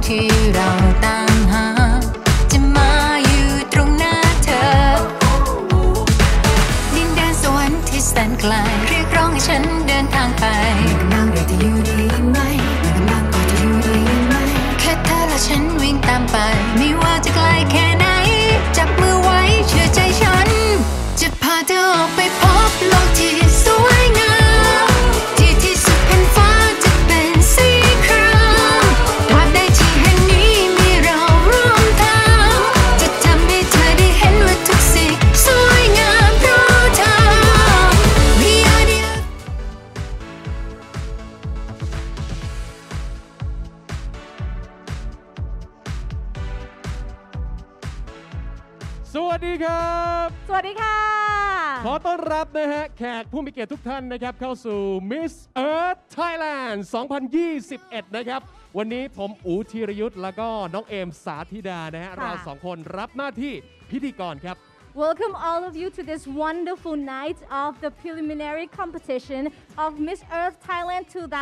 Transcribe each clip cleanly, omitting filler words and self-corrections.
ที่เราตามหาจะมาอยู่ตรงหน้าเธอดินแดนสวรรค์ที่แสนไกลเรียกร้องให้ฉันเดินทางไปกำลังเรียกจะอยู่ดีไหมกำลังก็จะอยู่ดีไหมแค่เธอและฉันวิ่งตามไปไม่ว่าจะไกลแค่ไหนจับมือไว้เชื่อใจฉันจะพาเธอออกไปพบโลกที่สวยงามที่ที่สุดแผ่นฟ้าจะเป็นสีครามตราบใดที่แห่งนี้มีเราร่วมทางจะทำให้เธอได้เห็นว่าทุกสิ่งสวยงามเพราะเธอ We are the สวัสดีครับสวัสดีค่ะขอต้อนรับนะฮะแขกผู้มีเกียรติทุกท่านนะครับเข้าสู่ Miss Earth Thailand 2021 นะครับวันนี้ผมอู๋ธีรยุทธ์แล้วก็น้องเอมสาธิดานะฮะเราสองคนรับหน้าที่พิธีกรครับ Welcome all of you to this wonderful night of the preliminary competition of Miss Earth Thailand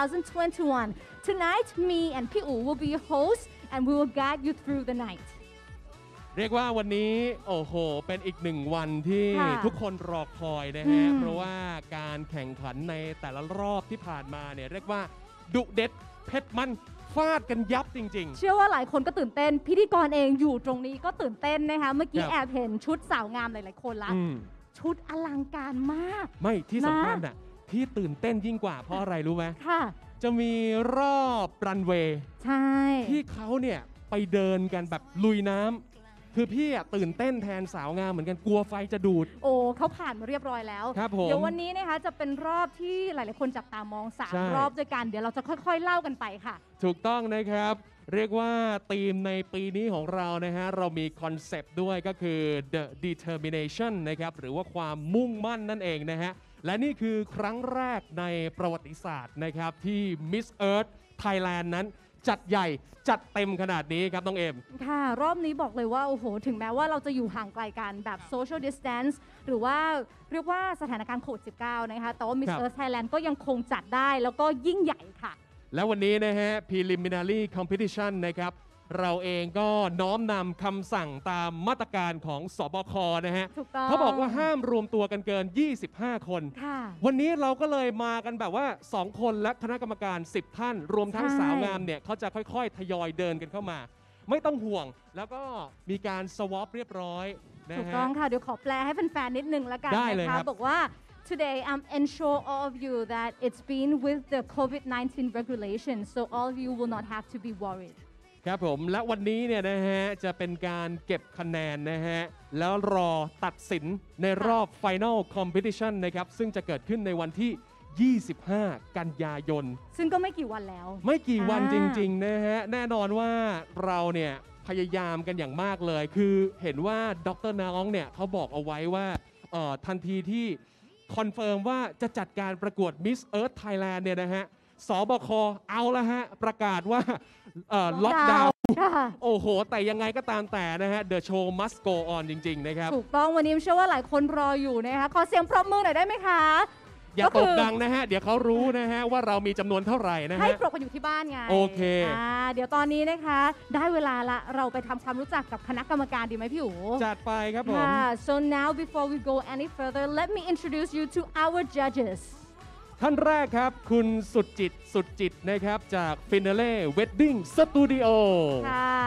2021. Tonight, me and Pi'u will be your hosts and we will guide you through the night. เรียกว่าวันนี้โอ้โหเป็นอีกหนึ่งวันที่ทุกคนรอคอยนะฮะเพราะว่าการแข่งขันในแต่ละรอบที่ผ่านมาเนี่ยเรียกว่าดุเด็ดเผ็ดมันฟาดกันยับจริงๆเชื่อว่าหลายคนก็ตื่นเต้นพิธีกรเองอยู่ตรงนี้ก็ตื่นเต้นนะคะเมื่อกี้แอบเห็นชุดสาวงามหลายๆคนละชุดอลังการมากไม่ที่สำคัญอ่ะที่ตื่นเต้นยิ่งกว่าเพราะอะไรรู้ไหมค่ะจะมีรอบรันเวย์ใช่ที่เขาเนี่ยไปเดินกันแบบลุยน้ำคือพี่ตื่นเต้นแทนสาวงามเหมือนกันกลัวไฟจะดูดโอ้เขาผ่านมาเรียบร้อยแล้วเดี๋ยววันนี้นะคะจะเป็นรอบที่หลายๆคนจับตามอง3รอบด้วยกันเดี๋ยวเราจะค่อยๆเล่ากันไปค่ะถูกต้องนะครับเรียกว่าธีมในปีนี้ของเรานะฮะเรามีคอนเซปต์ด้วยก็คือ the determination นะครับหรือว่าความมุ่งมั่นนั่นเองนะฮะและนี่คือครั้งแรกในประวัติศาสตร์นะครับที่ Miss Earth Thailand นั้นจัดใหญ่จัดเต็มขนาดนี้ครับน้องเอ็มค่ะรอบนี้บอกเลยว่าโอ้โหถึงแม้ว่าเราจะอยู่ห่างไกลกันแบบ social distance หรือว่าเรียกว่าสถานการณ์โควิด -19 นะคะแต่ว่า Miss Earth Thailand ก็ยังคงจัดได้แล้วก็ยิ่งใหญ่ค่ะและวันนี้นะฮะ preliminary competition นะครับเราเองก็น้อมนำคำสั่งตามมาตรการของสบคนะฮะเขาบอกว่าห้ามรวมตัวกันเกิน25 คนวันนี้เราก็เลยมากันแบบว่า2คนและคณะกรรมการ10 ท่านรวมทั้งสาวงามเนี่ยเขาจะค่อยๆทยอยเดินกันเข้ามาไม่ต้องห่วงแล้วก็มีการสวอปเรียบร้อยนะฮะถูกต้องค่ะเดี๋ยวขอแปลให้แฟนๆนิดนึงแล้วกันนะคะบอกว่าToday, I'm ensure all of you that it's been with the COVID-19 regulations, so all of you will not have to be worried. ครับผมและวันนี้เนี่ยนะฮะจะเป็นการเก็บคะแนนนะฮะแล้วรอตัดสินในรอบ Final Competition นะครับซึ่งจะเกิดขึ้นในวันที่25 กันยายนซึ่งก็ไม่กี่วันแล้วไม่กี่วันจริงๆนะฮะแน่นอนว่าเราเนี่ยพยายามกันอย่างมากเลยคือเห็นว่าดร.น้องเนี่ยเขาบอกเอาไว้ว่าทันทีที่คอนเฟิร์มว่าจะจัดการประกวด Miss Earth Thailand เนี่ยนะฮะสบคเอาละฮะประกาศว่าล็อกดาวน์โอ้โหแต่ยังไงก็ตามแต่นะฮะ The show must go on จริงๆนะครับถูกต้องวันนี้เชื่อว่าหลายคนรออยู่นะคะขอเสียงปรบมือหน่อยได้ไหมคะอย่าตบดังนะฮะเดี๋ยวเขารู้นะฮะว่าเรามีจำนวนเท่าไหร่นะฮะให้ปรบกันอยู่ที่บ้านไงโอเคเดี๋ยวตอนนี้นะคะได้เวลาละเราไปทำความรู้จักกับคณะกรรมการดีไหมพี่อู๋จัดไปครับผม So now before we go any further let me introduce you to our judges ท่านแรกครับคุณสุดจิตนะครับจาก Finale Wedding Studio ค่ะ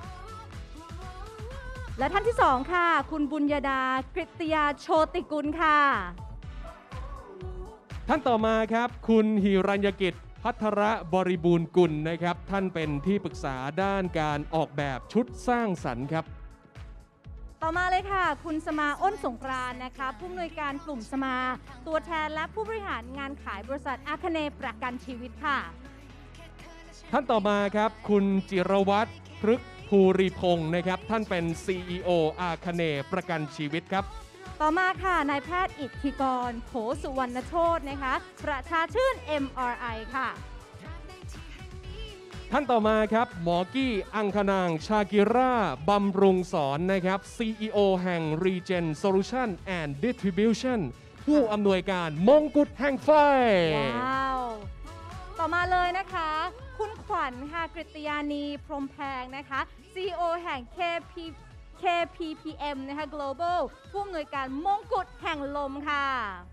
และท่านที่2ค่ะคุณบุญญาดากฤตยาโชติกุลค่ะท่านต่อมาครับคุณหิรัญญกิจภัทรบริบูรณ์กุลนะครับท่านเป็นที่ปรึกษาด้านการออกแบบชุดสร้างสรรค์ครับต่อมาเลยค่ะคุณสมาอ้นสงกรานต์นะคะผู้อำนวยการกลุ่มสมาตัวแทนและผู้บริหารงานขายบริษัทอาคเนย์ประกันชีวิตค่ะท่านต่อมาครับคุณจิรวัตรพฤกษ์ภูริพงศ์นะครับท่านเป็น CEO อาคเนย์ประกันชีวิตครับต่อมาค่ะนายแพทย์อิทธิกรโขสุวรรณโชตินะคะประชาชื่น MRI ค่ะท่านต่อมาครับหมอกี้อังคนางชากิราบำรุงสอนนะครับ CEO แห่ง Regen Solution and Distribution ผู้อำนวยการมงกุฎแห่งไฟว้าวต่อมาเลยนะคะคุณขวัญญค่ะกฤตยานีพรหมแพงนะคะ CEO แห่ง KPPM นะคะ Global ผู้อำนวยการมงกุฎแห่งลมค่ะ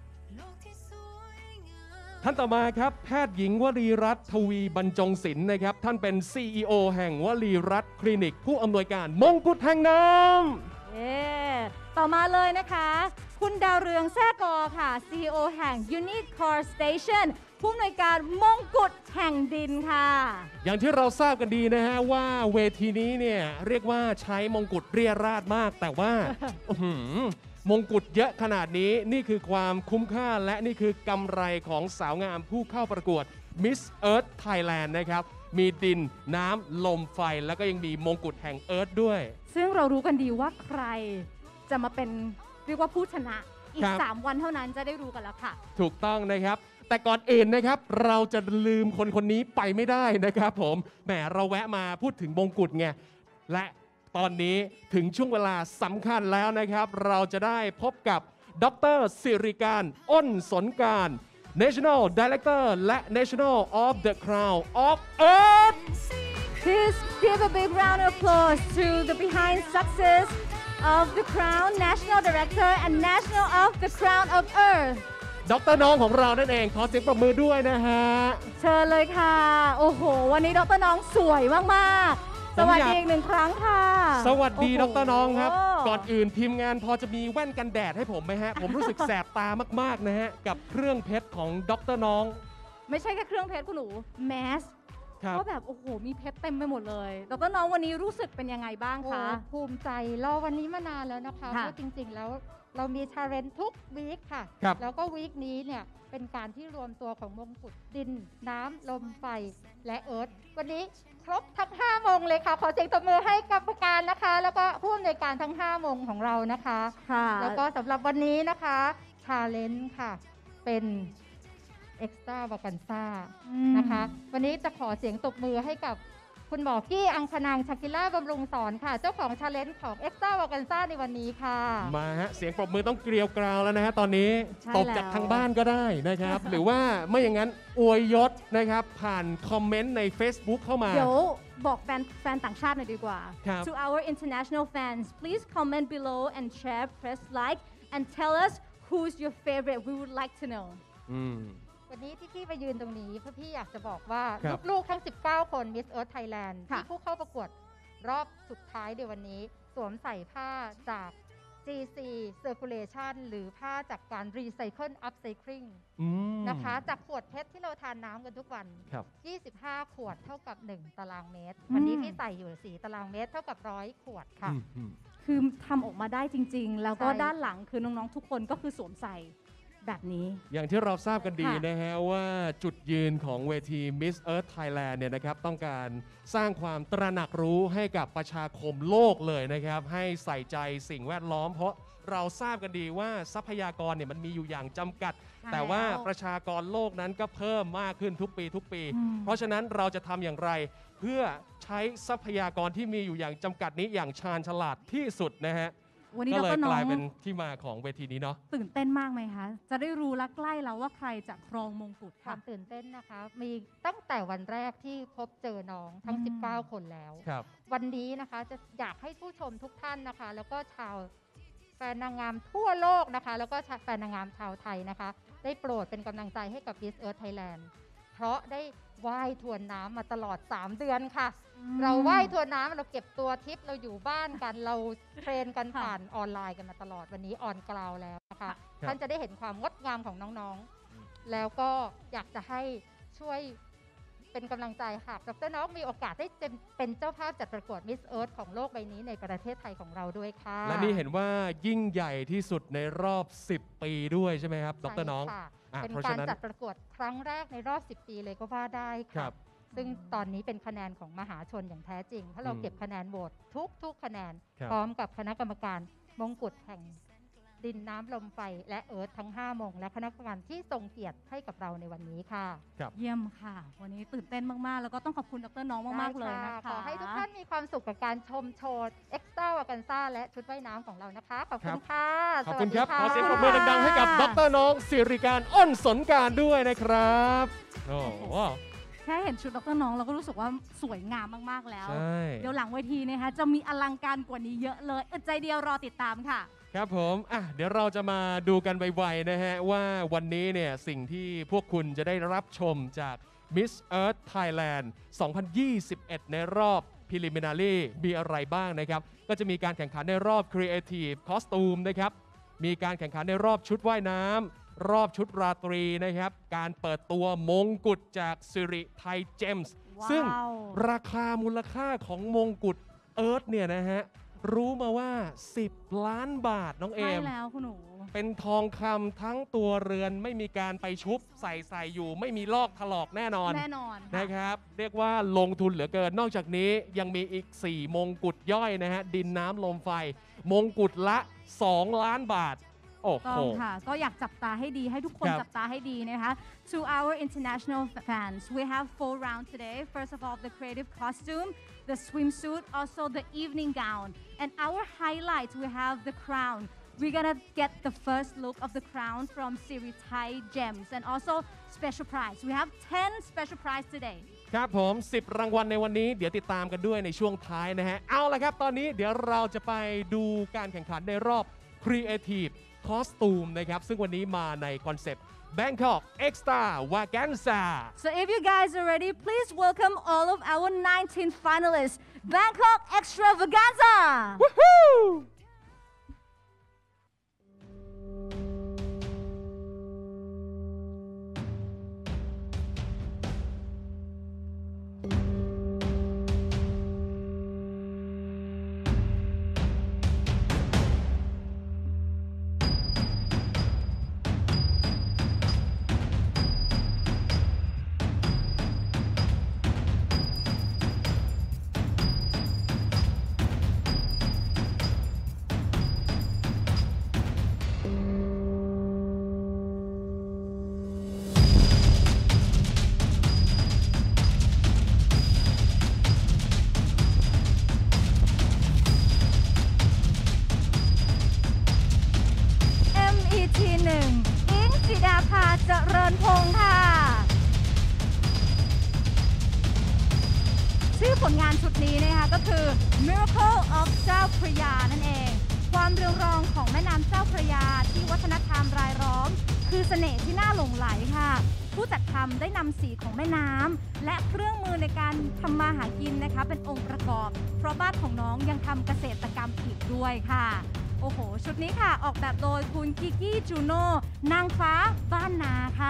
ท่านต่อมาครับแพทย์หญิงวลีรัตน์ทวีบรรจงศิลป์นะครับท่านเป็น CEO แห่งวลีรัตน์คลินิกผู้อำนวยการมงกุฎแห่งน้ำต่อมาเลยนะคะคุณดาวเรืองแซ่กอค่ะ CEO แห่ง Unique Car Station ผู้อำนวยการมงกุฎแห่งดินค่ะอย่างที่เราทราบกันดีนะฮะว่าเวทีนี้เนี่ยเรียกว่าใช้มงกุฎเรียราดมากแต่ว่า มงกุฎเยอะขนาดนี้นี่คือความคุ้มค่าและนี่คือกำไรของสาวงามผู้เข้าประกวด Miss Earth Thailand นะครับมีดินน้ำลมไฟแล้วก็ยังมีมงกุฎแห่งเอิร์ธด้วยซึ่งเรารู้กันดีว่าใครจะมาเป็นเรียกว่าผู้ชนะอีก3วันเท่านั้นจะได้รู้กันแล้วค่ะถูกต้องนะครับแต่ก่อนอื่นนะครับเราจะลืมคนนี้ไปไม่ได้นะครับผมแหมเราแวะมาพูดถึงมงกุฎไงและตอนนี้ถึงช่วงเวลาสำคัญแล้วนะครับเราจะได้พบกับดร.สิริการอ้นสนการ National Director และ National of the Crown of Earth Please give a big round of applause to the behind success of the Crown National Director and National of the Crown of Earth ดร.น้องของเรานั่นเองขอเสียงปรบมือด้วยนะฮะเชิญเลยค่ะโอ้โหวันนี้ดร.น้องสวยมากๆสวัสดีอีกหนึ่งครั้งค่ะสวัสดีดร.น้องครับก่อนอื่นทีมงานพอจะมีแว่นกันแดดให้ผมไหมฮะผมรู้สึกแสบตามากๆนะฮะกับเครื่องเพชรของดร.น้องไม่ใช่แค่เครื่องเพชรคุณหนูแมสก็แบบโอ้โหมีเพชรเต็มไปหมดเลยดร.น้องวันนี้รู้สึกเป็นยังไงบ้างคะภูมิใจรอวันนี้มานานแล้วนะคะเพราะจริงๆแล้วเรามีชาเลนจ์ทุกวีคค่ะแล้วก็วีคนี้เนี่ยเป็นการที่รวมตัวของมงกุฎดินน้ำลมไฟและเอิร์ธวันนี้ครบทั้ง5 มงเลยค่ะขอเสียงตบมือให้กรรมการนะคะแล้วก็ผู้อำนวยการทั้ง5 มงของเรานะคะแล้วก็สำหรับวันนี้นะคะชาเลนจ์ค่ะเป็นเอ็กซ์ตร้าวากันซ่านะคะวันนี้จะขอเสียงตบมือให้กับคุณหมอกี้อังคณังชากิล่าบำรุงสอนค่ะเจ้าของชาเลนจ์ของเอ็กซ์ตร้าวากันซ่าในวันนี้ค่ะมาฮะเสียงปรบมือต้องเกลียวกราวแล้วนะฮะตอนนี้ตบจากทางบ้านก็ได้นะครับหรือว่าไม่อย่างนั้นอวยยศนะครับผ่านคอมเมนต์ใน Facebook เข้ามาเดี๋ยวบอกแฟนต่างชาติหน่อยดีกว่า To our international fans please comment below and share press like and tell us who's your favorite we would like to know วันนี้ที่พี่ไปยืนตรงนี้เพราะพี่อยากจะบอกว่าลูกๆทั้ง19 คน Miss Earth Thailand ที่ผู้เข้าประกวดรอบสุดท้ายในวันนี้สวมใส่ผ้าจาก GC Circulation หรือผ้าจากการ Recycle Upcycling นะคะจากขวดเพชรที่เราทานน้ำกันทุกวัน25 ขวดเท่ากับ1 ตารางเมตรวันนี้พี่ใส่อยู่4 ตารางเมตรเท่ากับ100 ขวดค่ะคือทำออกมาได้จริงๆแล้วก็ด้านหลังคือน้องๆทุกคนก็คือสวมใส่แบบนี้อย่างที่เราทราบกันดีนะฮะว่าจุดยืนของเวที Miss Earth Thailand เนี่ยนะครับต้องการสร้างความตระหนักรู้ให้กับประชาคมโลกเลยนะครับให้ใส่ใจสิ่งแวดล้อมเพราะเราทราบกันดีว่าทรัพยากรเนี่ยมันมีอยู่อย่างจำกัดแต่ว่าประชากรโลกนั้นก็เพิ่มมากขึ้นทุกปีเพราะฉะนั้นเราจะทำอย่างไรเพื่อใช้ทรัพยากรที่มีอยู่อย่างจำกัดนี้อย่างชาญฉลาดที่สุดนะฮะก็เลยกลายเป็นที่มาของเวทีนี้เนาะตื่นเต้นมากไหมคะจะได้รู้และใกล้แล้วว่าใครจะครองมงกุฎความตื่นเต้นนะคะมีตั้งแต่วันแรกที่พบเจอน้องทั้ง19 คนแล้ววันนี้นะคะจะอยากให้ผู้ชมทุกท่านนะคะแล้วก็ชาวแฟนนางงามทั่วโลกนะคะแล้วก็แฟนนางงามชาวไทยนะคะได้โปรดเป็นกำลังใจให้กับ Miss Earth Thailand เพราะได้ว่ายทวนน้ำมาตลอด3 เดือนค่ะเราว่ายทวนน้ำเราเก็บตัวทิปเราอยู่บ้านกันเราเทรนกันผ่านออนไลน์กันมาตลอดวันนี้ออนกราวแล้วนะคะท่านจะได้เห็นความงดงามของน้องๆแล้วก็อยากจะให้ช่วยเป็นกำลังใจหากดร.น้องมีโอกาสได้เป็นเจ้าภาพจัดประกวด Miss Earth ของโลกใบนี้ในประเทศไทยของเราด้วยค่ะและนี่เห็นว่ายิ่งใหญ่ที่สุดในรอบ10 ปีด้วยใช่ไหมครับดร.น้องเป็นการจัดประกวดครั้งแรกในรอบ10 ปีเลยก็ว่าได้ค่ะซึ่งตอนนี้เป็นคะแนนของมหาชนอย่างแท้จริงเพราะเราเก็บคะแนนโหวตทุกคะแนนพร้อมกับคณะกรรมการมงกุฎแห่งดินน้ำลมไฟและเอิร์ธทั้ง5 มงและคณะกรรมการที่ทรงเกียรติให้กับเราในวันนี้ค่ะเยี่ยมค่ะวันนี้ตื่นเต้นมากๆแล้วก็ต้องขอบคุณดร.น้องมากๆเลยนะคะขอให้ทุกท่านมีความสุขกับการชมโชว์เอ็กซ์ตร้าวากันซ่าและชุดว่ายน้ำของเรานะคะขอบคุณค่ะขอบคุณครับขอเสียงปรบมือดังๆให้กับดร.น้องสิริการอ้นสนการด้วยนะครับโอ้แค่เห็นชุดดร.น้องเราก็รู้สึกว่าสวยงามมากๆแล้วเดี๋ยวหลังเวทีนะคะจะมีอลังการกว่านี้เยอะเลยอึดใจเดียวรอติดตามค่ะครับผมเดี๋ยวเราจะมาดูกันไวๆนะฮะว่าวันนี้เนี่ยสิ่งที่พวกคุณจะได้รับชมจาก Miss Earth Thailand 2021 ในรอบ Preliminary มีอะไรบ้างนะครับก็จะมีการแข่งขันในรอบ Creative Costume นะครับมีการแข่งขันในรอบชุดว่ายน้ำรอบชุดราตรีนะครับการเปิดตัวมงกุฎจากสิริไทยเจมส์ซึ่งราคามูลค่าของมงกุฎเอิร์ธเนี่ยนะฮะรู้มาว่า10 ล้านบาทน้องเอมใช่แล้วคุณหนูเป็นทองคำทั้งตัวเรือนไม่มีการไปชุบใส่อยู่ไม่มีลอกถลอกแน่นอนนะครับเรียกว่าลงทุนเหลือเกินนอกจากนี้ยังมีอีก4มงกุฎย่อยนะฮะดินน้ำลมไฟมงกุฎละ2 ล้านบาทต้องค่ะก็อยากจับตาให้ดีให้ทุกคนจับตาให้ดีนะคะ To our international fans we have 4 rounds today. First of all the creative costume, the swimsuit, also the evening gown, and our highlight we have the crown. We're gonna get the first look of the crown from Siri Thai Gems and also special prize. We have 10 special prize today. ครับผม10 รางวัลในวันนี้เดี๋ยวติดตามกันด้วยในช่วงท้ายนะฮะเอาละครับตอนนี้เดี๋ยวเราจะไปดูการแข่งขันในรอบ Creative Costume นะครับซึ่งวันนี้มาในคอนเซปต์ Bangkok Extravaganza. So if you guys are ready, please welcome all of our 19 finalists. Bangkok Extravaganza. Woohoo! เจริญพงษ์ค่ะชื่อผลงานชุดนี้นะคะก็คือ Miracle of เจ้าพระยานั่นเองความเรืองรองของแม่น้ำเจ้าพระยาที่วัฒนธรรมรายล้อมคือเสน่ห์ที่น่าหลงไหลค่ะผู้จัดทำได้นำสีของแม่น้ำและเครื่องมือในการทำมาหากินนะคะเป็นองค์ประกอบเพราะบ้านของน้องยังทำเกษตรกรรมอีกด้วยค่ะโอ้โหชุดนี้ค่ะออกแบบโดยคุณกิกี้จูโน่นางฟ้าบ้านนาค่ะ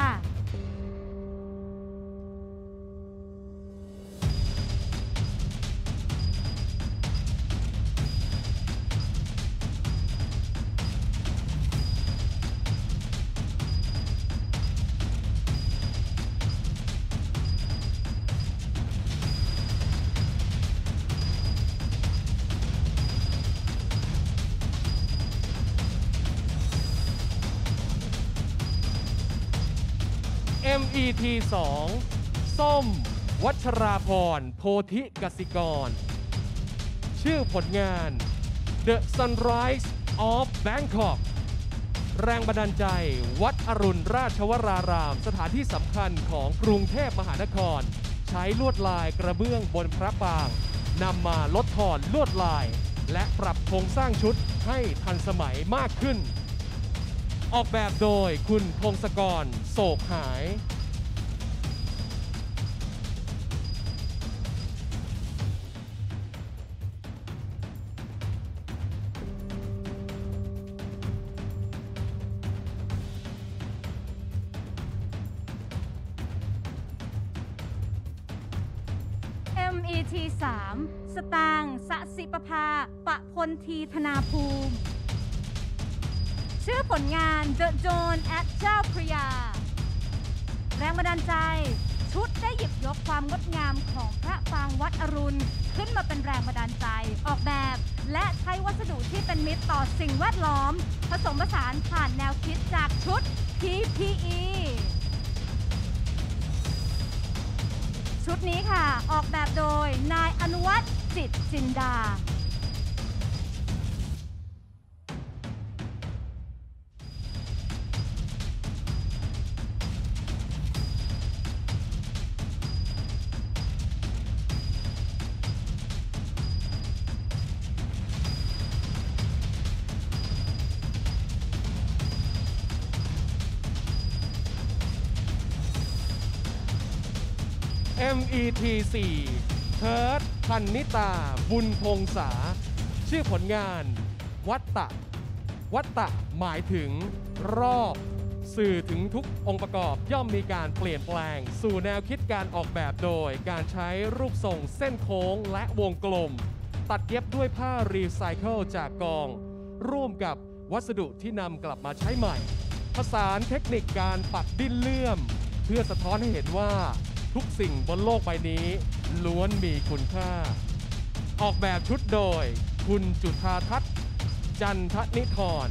MET 2 ส้มวัชราพรโพธิกสิกรชื่อผลงาน The Sunrise of Bangkok แรงบันดาลใจวัดอรุณราชวรารามสถานที่สำคัญของกรุงเทพมหานครใช้ลวดลายกระเบื้องบนพระปรางนำมาลดทอนลวดลายและปรับโครงสร้างชุดให้ทันสมัยมากขึ้นออกแบบโดยคุณพงศกรโศกหาย MET 3 สตางค์สศิปภาปะพลทีธนาภูมิชื่อผลงาน The Dawn at เจ้าพระยาแรงบันดาลใจชุดได้หยิบยกความงดงามของพระปรางวัดอรุณขึ้นมาเป็นแรงบันดาลใจออกแบบและใช้วัสดุที่เป็นมิตรต่อสิ่งแวดล้อมผสมผสานผ่านแนวคิดจากชุด PPEชุดนี้ค่ะออกแบบโดยนายอนุวัฒน์จิตจินดา MET 4 เทิร์ดพันนิตาบุญพงษาชื่อผลงานวัตตะหมายถึงรอบสื่อถึงทุกองค์ประกอบย่อมมีการเปลี่ยนแปลงสู่แนวคิดการออกแบบโดยการใช้รูปทรงเส้นโค้งและวงกลมตัดเย็บด้วยผ้ารีไซเคิลจากกองร่วมกับวัสดุที่นำกลับมาใช้ใหม่ผสานเทคนิคการปักดิ้นเลื่อมเพื่อสะท้อนให้เห็นว่าทุกสิ่งบนโลกใบนี้ล้วนมีคุณค่าออกแบบชุดโดยคุณจุฑาทัศน์จันทนิธร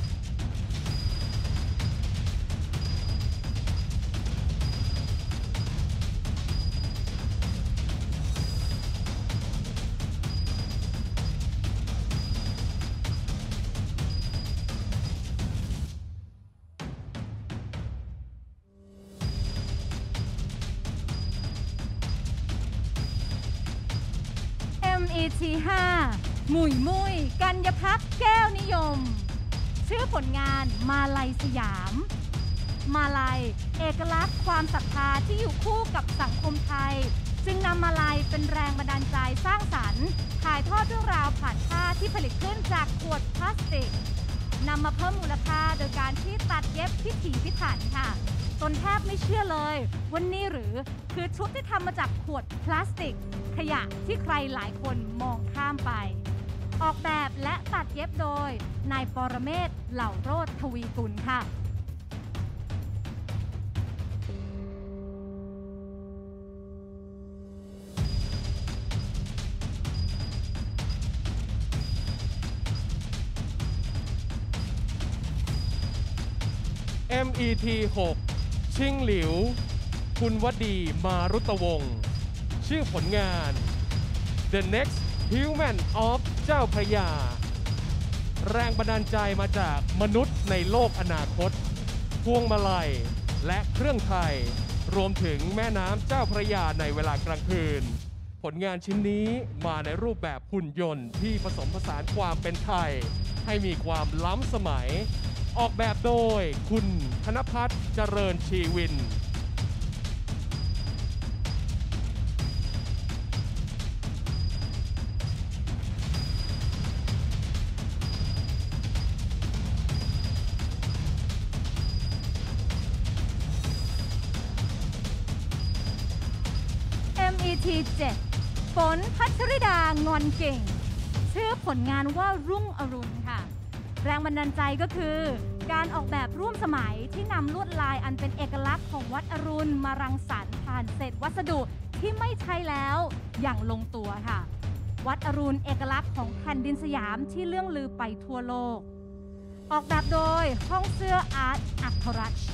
MET 5 หมุยมุยกัญญพักแก้วนิยมชื่อผลงานมาลัยสยามมาลัยเอกลักษณ์ความศรัทธาที่อยู่คู่กับสังคมไทยจึงนำมาลัยเป็นแรงบันดาลใจสร้างสรรค์ถ่ายทอดเรื่องราวผ่านผ้าที่ผลิตขึ้นจากขวดพลาสติกนำมาเพิ่มมูลค่าโดยการที่ตัดเย็บพิถีพิถันค่ะจนแทบไม่เชื่อเลยว่านี่หรือคือชุดที่ทำมาจากขวดพลาสติกขยะที่ใครหลายคนมองข้ามไปออกแบบและตัดเย็บโดยนายปรเมศ เหล่าโรจน์ทวีกุลค่ะ MET 6 ชิงหลิวคุณวดีมารุตวงศ์ชื่อผลงาน The Next Human of เจ้าพระยาแรงบันดาลใจมาจากมนุษย์ในโลกอนาคตพวงมาลัยและเครื่องไทยรวมถึงแม่น้ำเจ้าพระยาในเวลากลางคืนผลงานชิ้นนี้มาในรูปแบบหุ่นยนต์ที่ผสมผสานความเป็นไทยให้มีความล้ำสมัยออกแบบโดยคุณธนภัทรเจริญชีวิน MET 7 ฝนพัชริดางอนเก่งชื่อผลงานว่ารุ่งอรุณค่ะแรงบันดาลใจก็คือการออกแบบร่วมสมัยที่นำลวดลายอันเป็นเอกลักษณ์ของวัดอรุณมารังสรรค์ผ่านเศษวัสดุที่ไม่ใช้แล้วอย่างลงตัวค่ะวัดอรุณเอกลักษณ์ของแผ่นดินสยามที่เลื่องลือไปทั่วโลกออกแบบโดยห้องเสื้ออาร์ตอัครรัช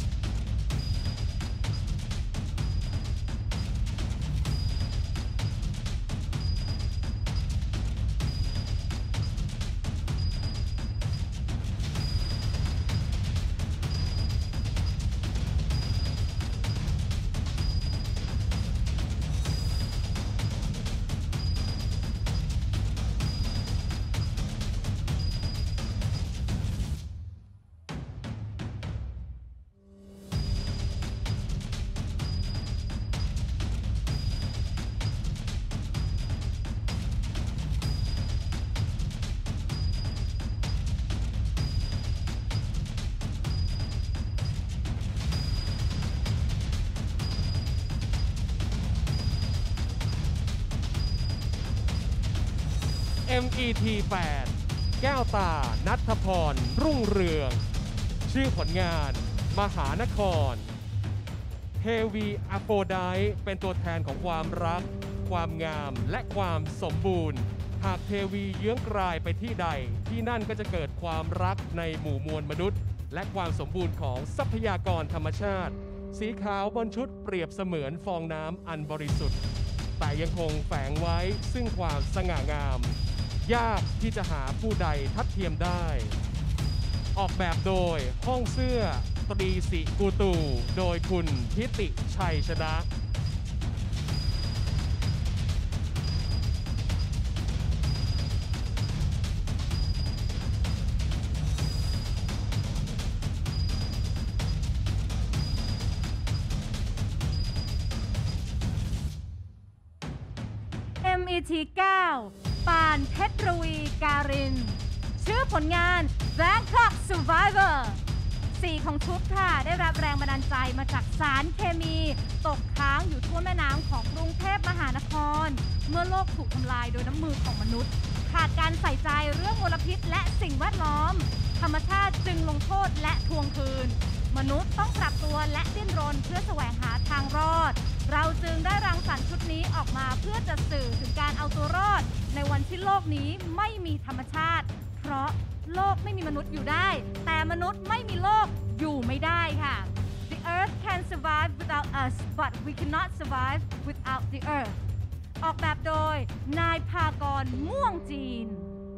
MET 8 แก้วตาณัฐพรรุ่งเรืองชื่อผลงานมหานครเทวีอโฟไดต์เป็นตัวแทนของความรักความงามและความสมบูรณ์หากเทวีเยื้องกลายไปที่ใดที่นั่นก็จะเกิดความรักในหมู่มวลมนุษย์และความสมบูรณ์ของทรัพยากรธรรมชาติสีขาวบนชุดเปรียบเสมือนฟองน้ำอันบริสุทธิ์แต่ยังคงแฝงไว้ซึ่งความสง่างามยากที่จะหาผู้ใดทัดเทียมได้ออกแบบโดยห้องเสื้อตรีสิกูตูโดยคุณทิติชัยชนะ MET 9 ปานเพชรวีการินชื่อผลงาน Bangkok Survivor สีของชุดค่ะได้รับแรงบันดาลใจมาจากสารเคมีตกค้างอยู่ทั่วแม่น้ำของกรุงเทพมหานครเมื่อโลกถูกทำลายโดยน้ำมือของมนุษย์ขาดการใส่ใจเรื่องมลพิษและสิ่งแวดล้อมธรรมชาติจึงลงโทษและทวงคืนมนุษย์ต้องปรับตัวและดิ้นรนเพื่อแสวงหาทางรอดเราจึงได้รังสรรค์ชุดนี้ออกมาเพื่อจะสื่อถึงการเอาตัวรอดในวันที่โลกนี้ไม่มีธรรมชาติเพราะโลกไม่มีมนุษย์อยู่ได้แต่มนุษย์ไม่มีโลกอยู่ไม่ได้ค่ะ The earth can survive without us but we cannot survive without the earth ออกแบบโดยนายภากรม่วงจีน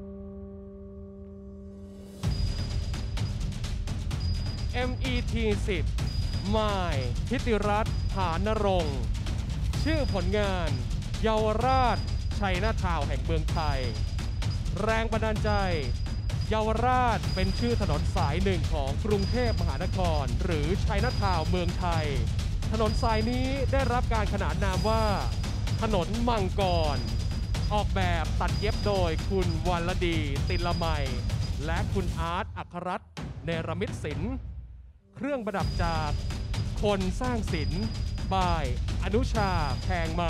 MET 10 มายทิติรัตน์ผานรงค์ชื่อผลงานเยาวราชชัยนาทาวน์แห่งเมืองไทยแรงบันดาลใจเยาวราชเป็นชื่อถนนสายหนึ่งของกรุงเทพมหานครหรือชัยนาทาวน์เมืองไทยถนนสายนี้ได้รับการขนานนามว่าถนนมังกรออกแบบตัดเย็บโดยคุณวรดีติลไมยและคุณอาร์ตอัครรัตน์เนรมิตศิลป์เครื่องประดับจากคนสร้างศิลป์บายอนุชาแพงมา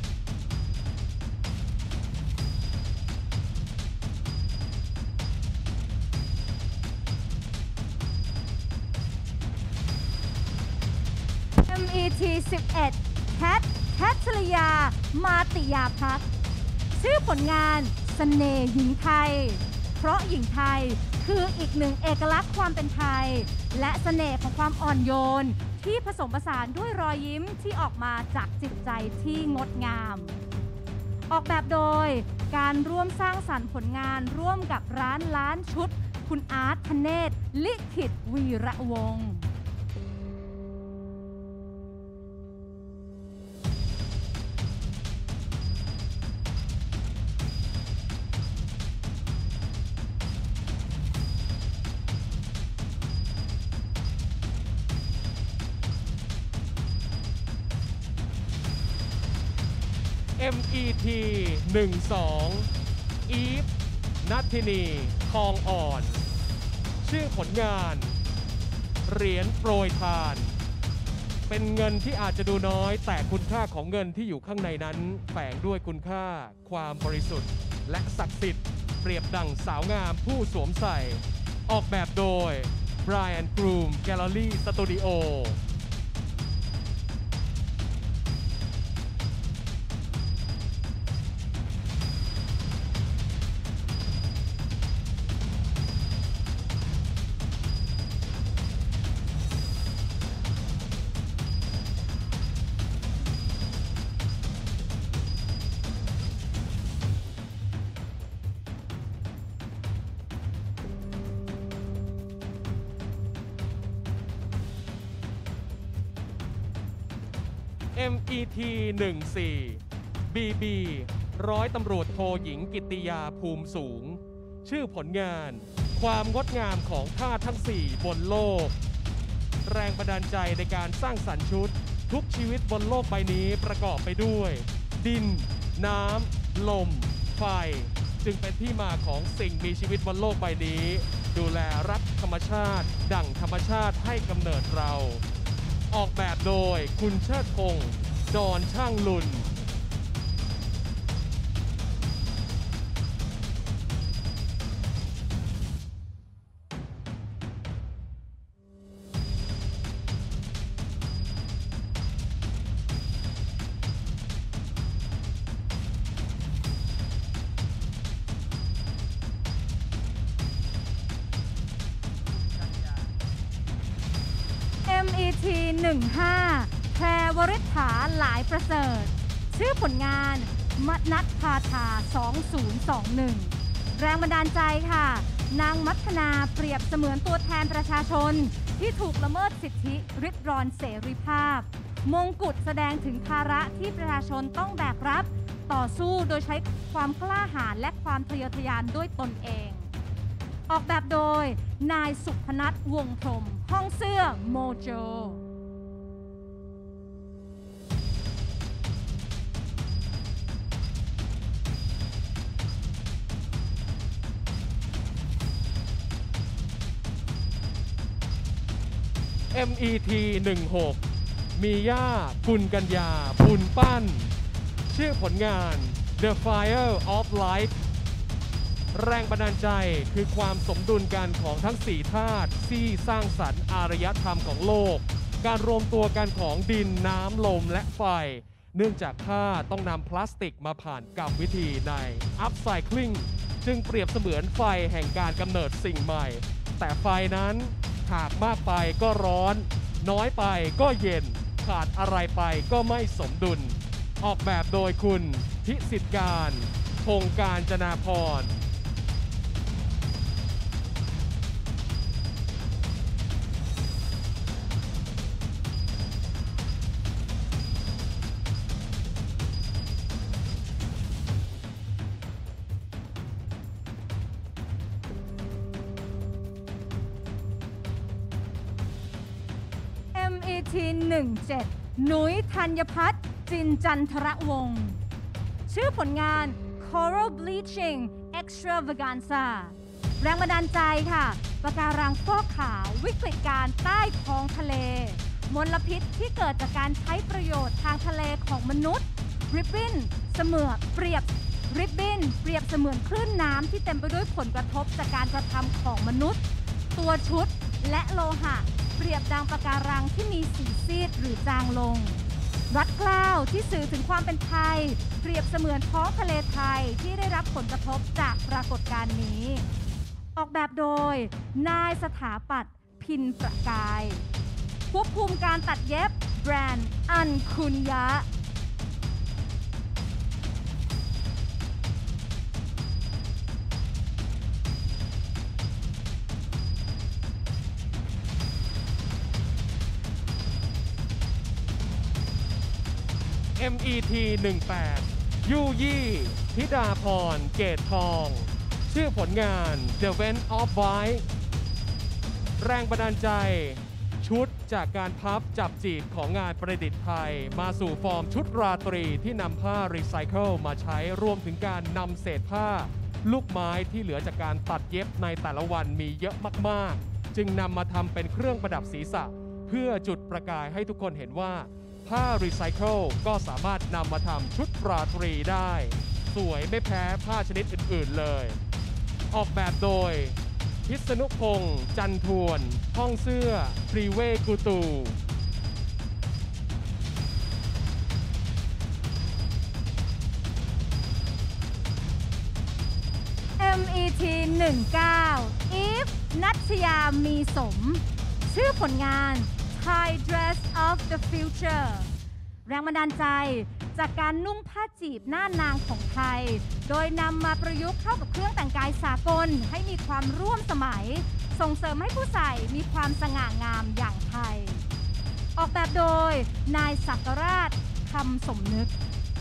MET 11 แคทริยามาติยาพักชื่อผลงานเสน่ห์หญิงไทยเพราะหญิงไทยคืออีกหนึ่งเอกลักษณ์ความเป็นไทยและเสน่ห์ของความอ่อนโยนที่ผสมผสานด้วยรอยยิ้มที่ออกมาจากจิตใจที่งดงามออกแบบโดยการร่วมสร้างสรรค์ผลงานร่วมกับร้านล้านชุดคุณอาร์ตธเนศลิขิตวีระวงศ์ MET 12 อีฟนัทธินีทองอ่อนชื่อผลงานเหรียญโปรยทานเป็นเงินที่อาจจะดูน้อยแต่คุณค่าของเงินที่อยู่ข้างในนั้นแฝงด้วยคุณค่าความบริสุทธิ์และศักดิ์สิทธิ์เปรียบดั่งสาวงามผู้สวมใส่ออกแบบโดย Brian Groom Gallery Studio MET 14 BB ร้อยตำรวจโทหญิงกิตติยาภูมิสูงชื่อผลงานความงดงามของธาตุทั้ง4บนโลกแรงบันดาลใจในการสร้างสรรค์ชุดทุกชีวิตบนโลกใบนี้ประกอบไปด้วยดินน้ำลมไฟจึงเป็นที่มาของสิ่งมีชีวิตบนโลกใบนี้ดูแลรักธรรมชาติดั่งธรรมชาติให้กำเนิดเราออกแบบโดยคุณเชิดพงษ์ดอนช่างลุน MET 15 แพรวริษฐาหลายประเสริฐชื่อผลงานมนัทพาธา2021แรงบันดาลใจค่ะนางมัทนาเปรียบเสมือนตัวแทนประชาชนที่ถูกละเมิดสิทธิริดรอนเสรีภาพมงกุฎแสดงถึงภาระที่ประชาชนต้องแบกรับต่อสู้โดยใช้ความกล้าหาญและความทะเยอทะยานด้วยตนเองออกแบบโดยนายสุพนัทวงพรหมห้องเสื้อโมโจ MET 16มีย่ากุลกัญญาปุณปั้นชื่อผลงาน The Fire of Life แรงบันดาลใจคือความสมดุลกันของทั้ง4ธาตุที่สร้างสรรค์อารยธรรมของโลกการรวมตัวกันของดินน้ำลมและไฟเนื่องจากผ้าต้องนำพลาสติกมาผ่านกรรมวิธีใน Upcycling จึงเปรียบเสมือนไฟแห่งการกำเนิดสิ่งใหม่แต่ไฟนั้นหากมากไปก็ร้อนน้อยไปก็เย็นขาดอะไรไปก็ไม่สมดุลออกแบบโดยคุณพิสิทธิ์การพงษ์กาญจนาพร MET 17นุ้ยธัญพัฒน์จินจันทรวงศ์ชื่อผลงาน Coral Bleaching Extravaganza แรงบันดาลใจค่ะปะการังฟอกขาววิกฤตการใต้ท้องทะเลมลพิษที่เกิดจากการใช้ประโยชน์ทางทะเลของมนุษย์ริบบิ้นเสมือนเปรียบเสมือนคลื่นน้ำที่เต็มไปด้วยผลกระทบจากการกระทำของมนุษย์ตัวชุดและโลหะเปรียบดังปะการังที่มีสีซีดหรือจางลงรัดเกล้าที่สื่อถึงความเป็นไทยเปรียบเสมือนท้องทะเลไทยที่ได้รับผลกระทบจากปรากฏการณ์นี้ออกแบบโดยนายสถาปัตย์พินประกายควบคุมการตัดเย็บแบรนด์อันคุนยะ MET 18ยู่ยี่ธิดาพรเกตทองชื่อผลงาน The Vent of White แรงบันดาลใจชุดจากการพับจับจีบของงานประดิษฐ์ไทยมาสู่ฟอร์มชุดราตรีที่นำผ้ารีไซเคิลมาใช้รวมถึงการนำเศษผ้าลูกไม้ที่เหลือจากการตัดเย็บในแต่ละวันมีเยอะมากๆจึงนำมาทำเป็นเครื่องประดับศีรษะเพื่อจุดประกายให้ทุกคนเห็นว่าผ้ารีไซเคิลก็สามารถนำมาทำชุดราตรีได้สวยไม่แพ้ผ้าชนิดอื่นๆเลยออกแบบโดยพิษณุพงษ์จันทวนห้องเสื้อทรีเวกูตู MET 19 Eve นัชยามีสมชื่อผลงาน Thai Dress of the Future แรงบันดาลใจจากการนุ่งผ้าจีบหน้านางของไทยโดยนำมาประยุกต์เข้ากับเครื่องแต่งกายสากลให้มีความร่วมสมัยส่งเสริมให้ผู้ใส่มีความสง่างามอย่างไทยออกแบบโดยนายศักราชคำสมนึก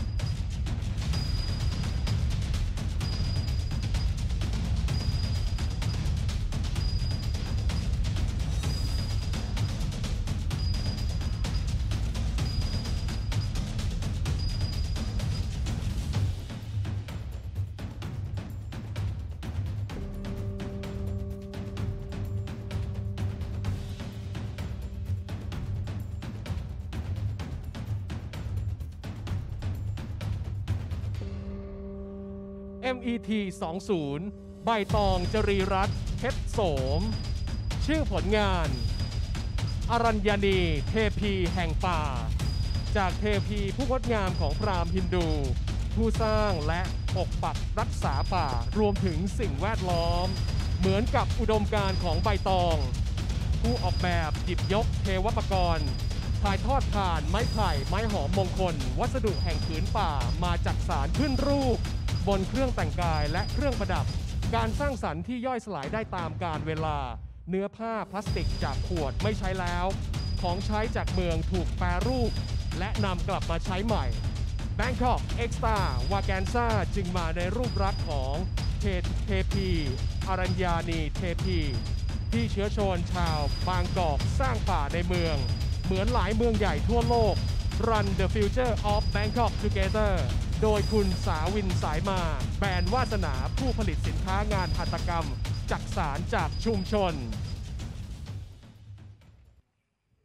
MET 20ใบตองจรีรัตน์เพชรโสมชื่อผลงานอรัญญณีเทพีแห่งป่าจากเทพีผู้งดงามของพราหมณ์ฮินดูผู้สร้างและปกปักรักษาป่ารวมถึงสิ่งแวดล้อมเหมือนกับอุดมการณ์ของใบตองผู้ออกแบบหยิบยกเทวปกรณ์ถ่ายทอดผ่านไม้ไผ่ไม้หอมมงคลวัสดุแห่งผืนป่ามาจักสานขึ้นรูปบนเครื่องแต่งกายและเครื่องประดับการสร้างสรรค์ที่ย่อยสลายได้ตามกาลเวลาเนื้อผ้าพลาสติกจากขวดไม่ใช้แล้วของใช้จากเมืองถูกแปรรูปและนำกลับมาใช้ใหม่ Bangkok Extra Vaganza จึงมาในรูปลักษณ์ของเทพีอรัญญาณีเทพีที่เชื้อชนชาวบางกอกสร้างป่าในเมืองเหมือนหลายเมืองใหญ่ทั่วโลก Run the Future of Bangkok Together โดยคุณสาวินสายมาแบรนด์วาสนาผู้ผลิตสินค้างานหัตถกรรมจักสานจากชุมชน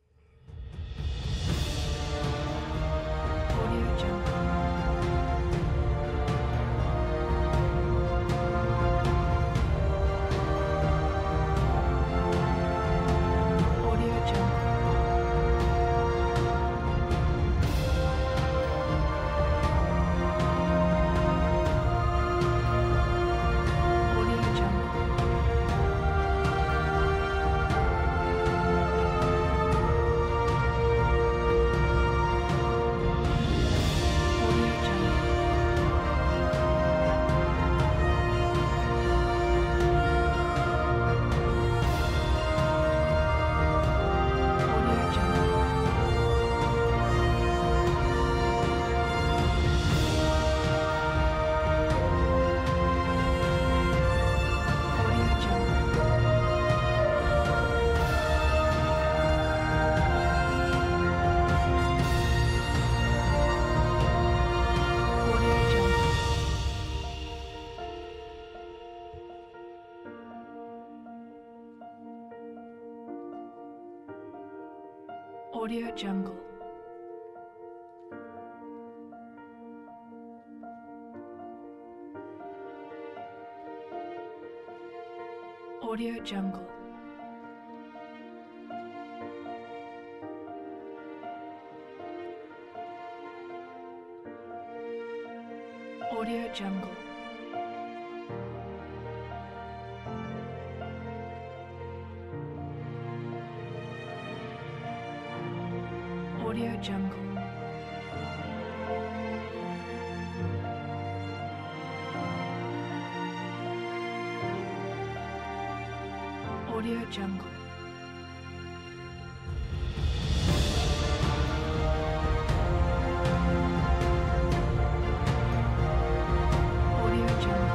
Audio Jungle. Audio Jungle. Audio Jungle. Audio Jungle. Audio Jungle. Audio Jungle.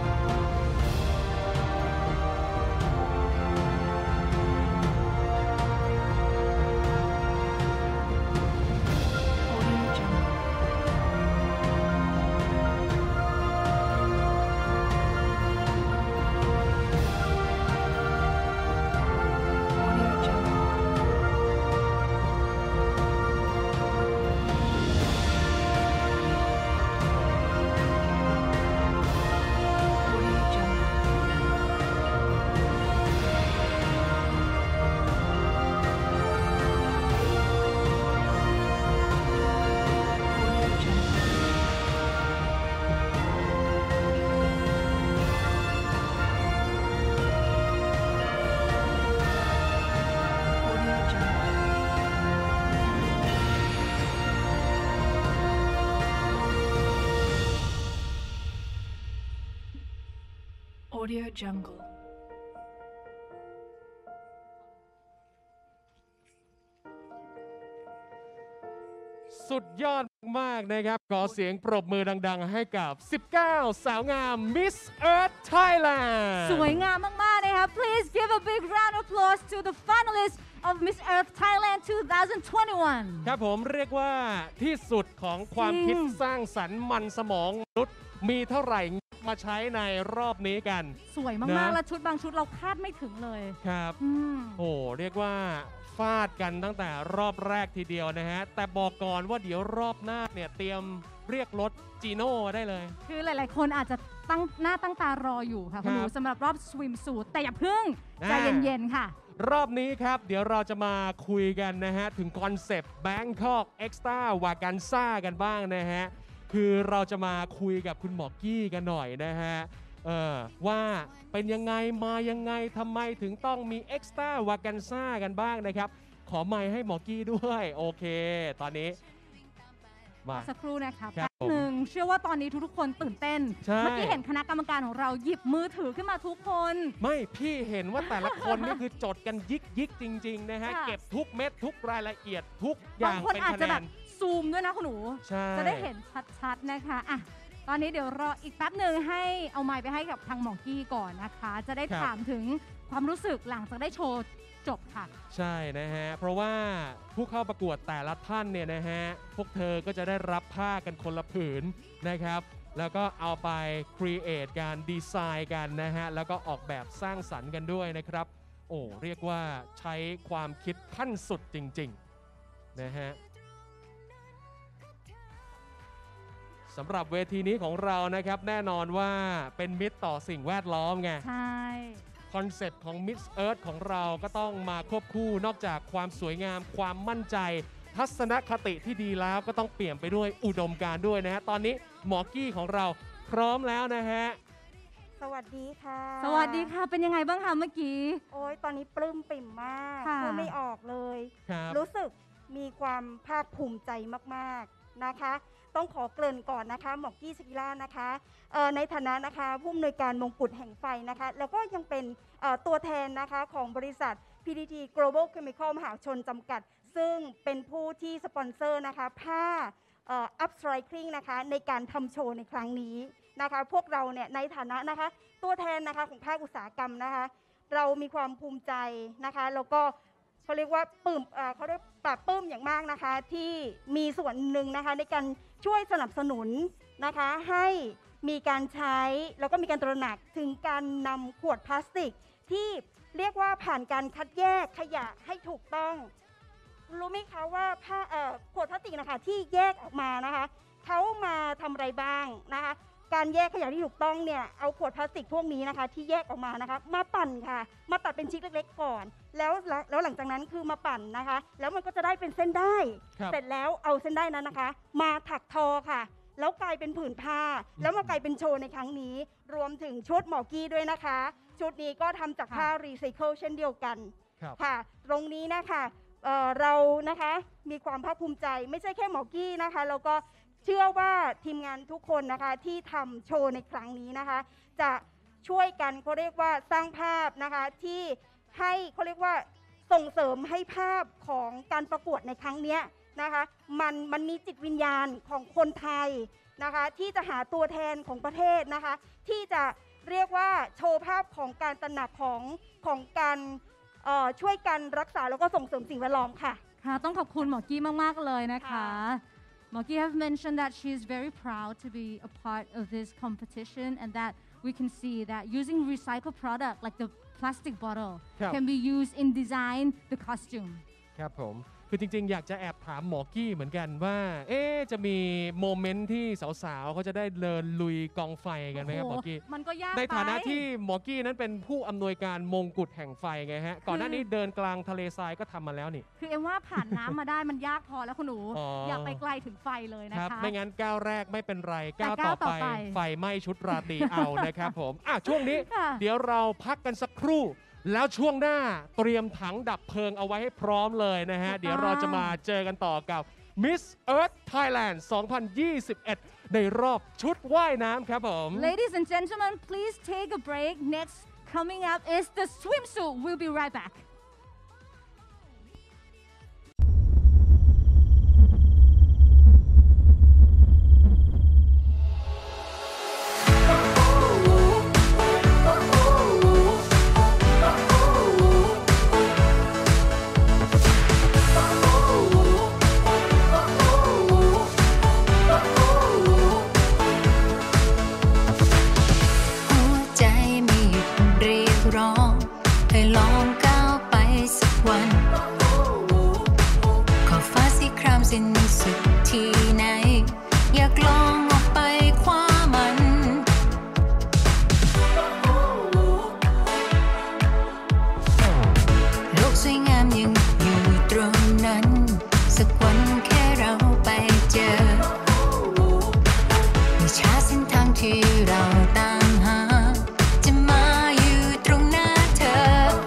Audio Jungle. สุดยอดมากนะครับขอเสียงปรบมือดังๆให้กับ 19 สาวงาม Miss Earth Thailand สวยงามมากๆนะคะ Please give a big round of applause to the finalists of Miss Earth Thailand 2021 ครับผมเรียกว่าที่สุดของความคิดสร้างสรรค์มันสมองมนุษย์มีเท่าไหร่มาใช้ในรอบนี้กันสวยมากๆ และชุดบางชุดเราคาดไม่ถึงเลยครับโอ้เรียกว่าฟาดกันตั้งแต่รอบแรกทีเดียวนะฮะแต่บอกก่อนว่าเดี๋ยวรอบหน้าเนี่ยเตรียมเรียกรถจีโน่ได้เลยคือหลายๆคนอาจจะตั้งตารออยู่ค่ะคุณหนูสำหรับรอบสวิมสูทแต่อย่าเพิ่งใจเย็นๆค่ะรอบนี้ครับเดี๋ยวเราจะมาคุยกันนะฮะถึงคอนเซปต์ Bangkok Extra Vaganza กันบ้างนะฮะคือเราจะมาคุยกับคุณหมอกี้กันหน่อยนะฮะว่าเป็นยังไงมายังไงทำไมถึงต้องมี Extra Vaganza กันบ้างนะครับขอไมค์ให้หมอกี้ด้วยโอเคตอนนี้มาสักครู่นะคะแป๊บหนึ่งเชื่อว่าตอนนี้ทุกๆคนตื่นเต้นเมื่อกี้เห็นคณะกรรมการของเราหยิบมือถือขึ้นมาทุกคนไม่พี่เห็นว่าแต่ละคนนี่คือจดกันยิกจริงๆนะฮะเก็บทุกเม็ดทุกรายละเอียดทุกอย่างเป็นคะแนนซูมด้วยนะคุณหนูจะได้เห็นชัดๆนะคะอ่ะตอนนี้เดี๋ยวรออีกแป๊บหนึ่งให้เอาไมค์ไปให้กับทางหมอกี้ก่อนนะคะจะได้ถามถึงความรู้สึกหลังจากได้โชว์จบค่ะใช่นะฮะเพราะว่าผู้เข้าประกวดแต่ละท่านเนี่ยนะฮะพวกเธอก็จะได้รับผ้ากันคนละผืนนะครับแล้วก็เอาไปครีเอทการดีไซน์กันนะฮะแล้วก็ออกแบบสร้างสรรค์กันด้วยนะครับโอ้เรียกว่าใช้ความคิดขั้นสุดจริงๆนะฮะสำหรับเวทีนี้ของเรานะครับแน่นอนว่าเป็นมิตรต่อสิ่งแวดล้อมไงใช่คอนเซปต์ของ Miss Earth ของเราก็ต้องมาควบคู่นอกจากความสวยงามความมั่นใจทัศนคติที่ดีแล้วก็ต้องเปลี่ยนไปด้วยอุดมการณ์ด้วยนะฮะตอนนี้หมอกี้ของเราพร้อมแล้วนะฮะสวัสดีค่ะสวัสดีค่ะเป็นยังไงบ้างคะเมื่อกี้โอ้ยตอนนี้ปลื้มปิ่มมากพูดไม่ออกเลยรู้สึกมีความภาคภูมิใจมากๆนะคะต้องขอเกริ่นก่อนนะคะหมอกี้สกิล่านะคะในฐานะนะคะผู้อำนวยการมงกุฎแห่งไฟนะคะแล้วก็ยังเป็นตัวแทนนะคะของบริษัท PTT Global Chemical มหาชนจำกัดซึ่งเป็นผู้ที่สปอนเซอร์นะคะผ้าUpcycling นะคะในการทำโชว์ในครั้งนี้นะคะพวกเราเนี่ยในฐานะนะคะตัวแทนนะคะของภาคอุตสาหกรรมนะคะเรามีความภูมิใจนะคะแล้วก็เขาเรียกว่าเขาเรียกปรับปลื้มอย่างมากนะคะที่มีส่วนหนึ่งนะคะในการช่วยสนับสนุนนะคะให้มีการใช้แล้วก็มีการตระหนักถึงการนำขวดพลาสติกที่เรียกว่าผ่านการคัดแยกขยะให้ถูกต้องรู้ไหมคะว่าขวดพลาสติกนะคะที่แยกออกมานะคะเขามาทำอะไรบ้างนะคะการแยกขยะที่ถูกต้องเนี่ยเอาขวดพลาสติกพวกนี้นะคะที่แยกออกมานะคะมาปั่นค่ะมาตัดเป็นชิ้นเล็กๆก่อนแล้วหลังจากนั้นคือมาปั่นนะคะแล้วมันก็จะได้เป็นเส้นได้เสร็จแล้วเอาเส้นได้นั้นนะคะมาถักทอค่ะแล้วกลายเป็นผืนผ้าแล้วมากลายเป็นโชว์ในครั้งนี้รวมถึงชุดหมอกี้ด้วยนะคะชุดนี้ก็ทำจากผ้ารีไซเคิลเช่นเดียวกันค่ะตรงนี้นะคะเรานะคะมีความภาคภูมิใจไม่ใช่แค่หมอกี้นะคะแล้วก็เชื่อว่าทีมงานทุกคนนะคะที่ทำโชว์ในครั้งนี้นะคะจะช่วยกันเขาเรียกว่าสร้างภาพนะคะที่ให้เขาเรียกว่าส่งเสริมให้ภาพของการประกวดในครั้งนี้นะคะมันมีจิตวิญญาณของคนไทยนะคะที่จะหาตัวแทนของประเทศนะคะที่จะเรียกว่าโชว์ภาพของการตระหนักของการช่วยกันรักษาแล้วก็ส่งเสริมสิ่งแวดล้อมค่ะค่ะต้องขอบคุณหมอกี้มากๆเลยนะคะหมอกี้ have mentioned that she is very proud to be a part of this competition and that we can see that using recycled product like the plastic bottle can be used in design the costume ครับผมคือจริงๆอยากจะแอบถามหมอกี้เหมือนกันว่าจะมีโมเมนต์ที่สาวๆเขาจะได้เดินลุยกองไฟกันไหมครับหมอกี้มันก็ยากในฐานะที่หมอกี้นั้นเป็นผู้อำนวยการมงกุฎแห่งไฟไงฮะก่อนหน้านี้เดินกลางทะเลทรายก็ทำมาแล้วนี่คือเอ็มว่าผ่านน้ำมาได้มันยากพอแล้วคุณหนูอยากไปไกลถึงไฟเลยนะคะไม่งั้นก้าวแรกไม่เป็นไรก้าวต่อไปไฟไหม้ชุดราตรีเอานะครับผมช่วงนี้เดี๋ยวเราพักกันสักครู่แล้วช่วงหน้าเตรียมถังดับเพลิงเอาไว้ให้พร้อมเลยนะฮะเดี๋ยวเราจะมาเจอกันต่อกับ Miss Earth Thailand 2021 ในรอบชุดว่ายน้ำครับผม Ladies and gentlemen please take a break next coming up is the swimsuit we'll be right back ให้ลองก้าวไปสักวันขอบฟ้าสีครามสิ้นสุดที่ไหนอยากลองออกไปคว้ามันโลกสวยงามยังอยู่ตรงนั้นสักวันแค่เราไปเจอไม่ช้าเส้นทางที่เราตามหาจะมาอยู่ตรงหน้าเธอ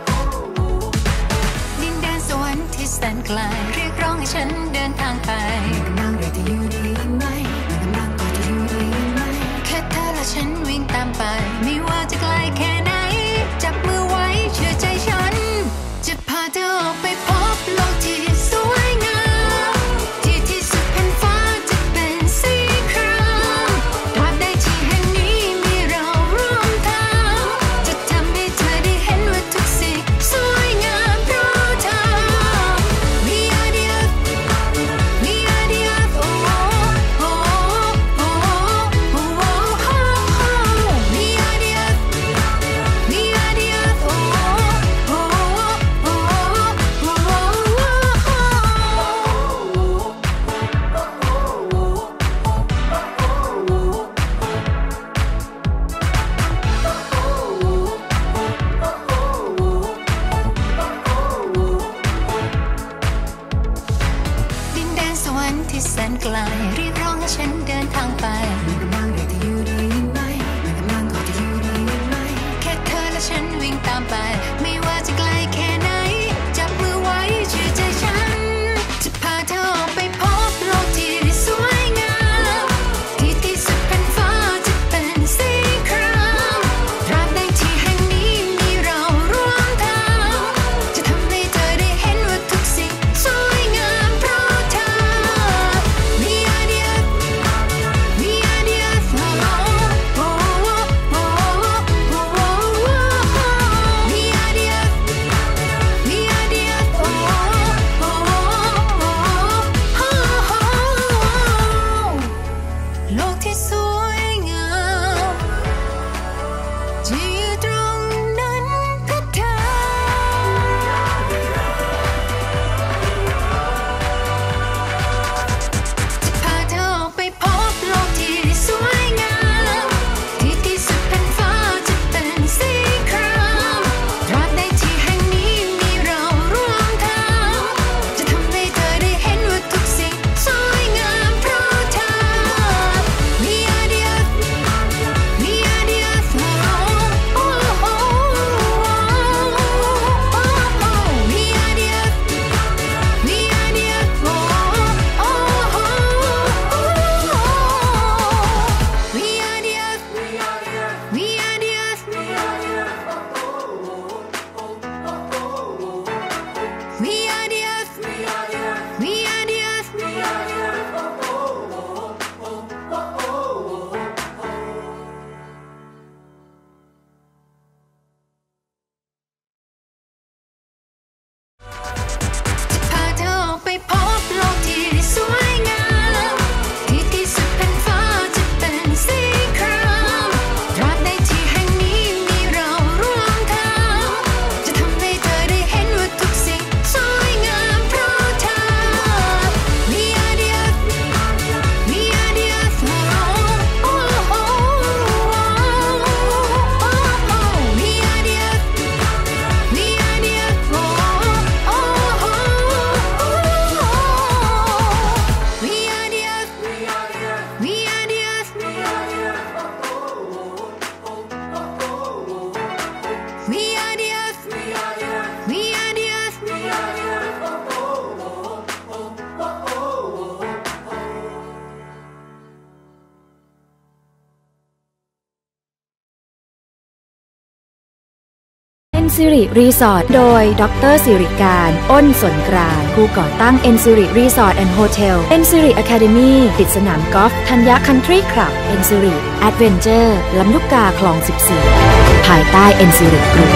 ดินแดนสวรรค์ที่แสนไกลเรียกร้องให้ฉันเดินทางไปกำลังเรียกจะอยู่ดีไหมกำลังก็จะอยู่ดีไหมแค่เธอและฉันวิ่งตามไปไม่ว่าจะไกลแค่ไหนจับมือไว้เชื่อใจฉันจะพาเธอออกไปพบโลกที่สวยงามที่สุดแผ่นฟ้าจะเป็นสีครามตราบใดที่แห่งนี้มีเราร่วมทางจะทำให้เธอได้เห็นว่าทุกสิ่งสวยงามเพราะเธอ We are the earth We are the earth oh oh oh oh oh oh We We are the earth. We are the earth. We are the earth. We are the earth. Ensiri Resort โดยดร.สิริการอ้นสนกรานต์ผู้ก่อตั้ง Ensiri Resort and Hotel Ensiri Academy ติดสนามกอล์ฟธัญญาคันทรีคลับ Ensiri Adventure ลำลูกกาคลอง 14 ภายใต้ Ensiri Group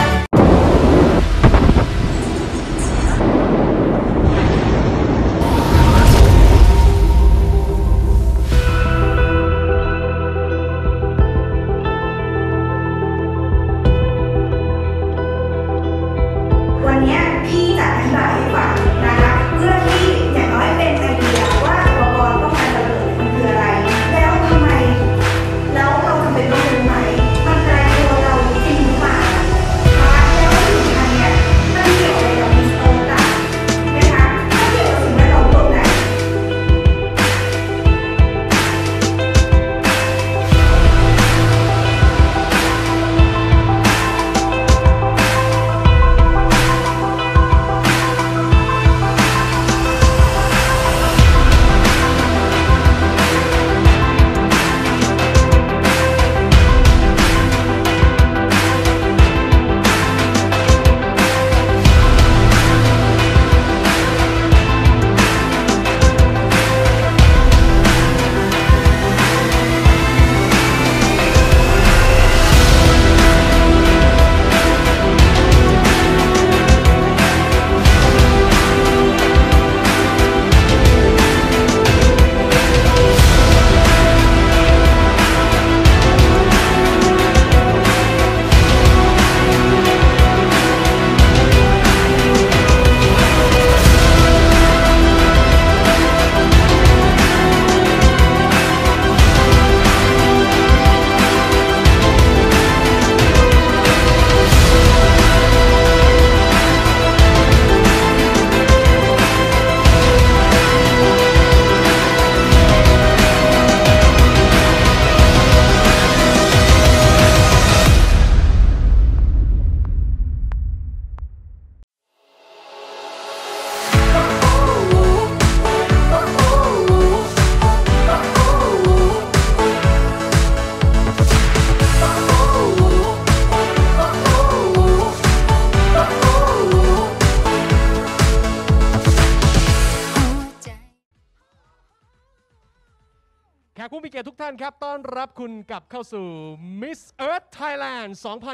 แขกผู้มีเกียรติทุกท่านครับต้อนรับคุณกลับเข้าสู่ Miss Earth Thailand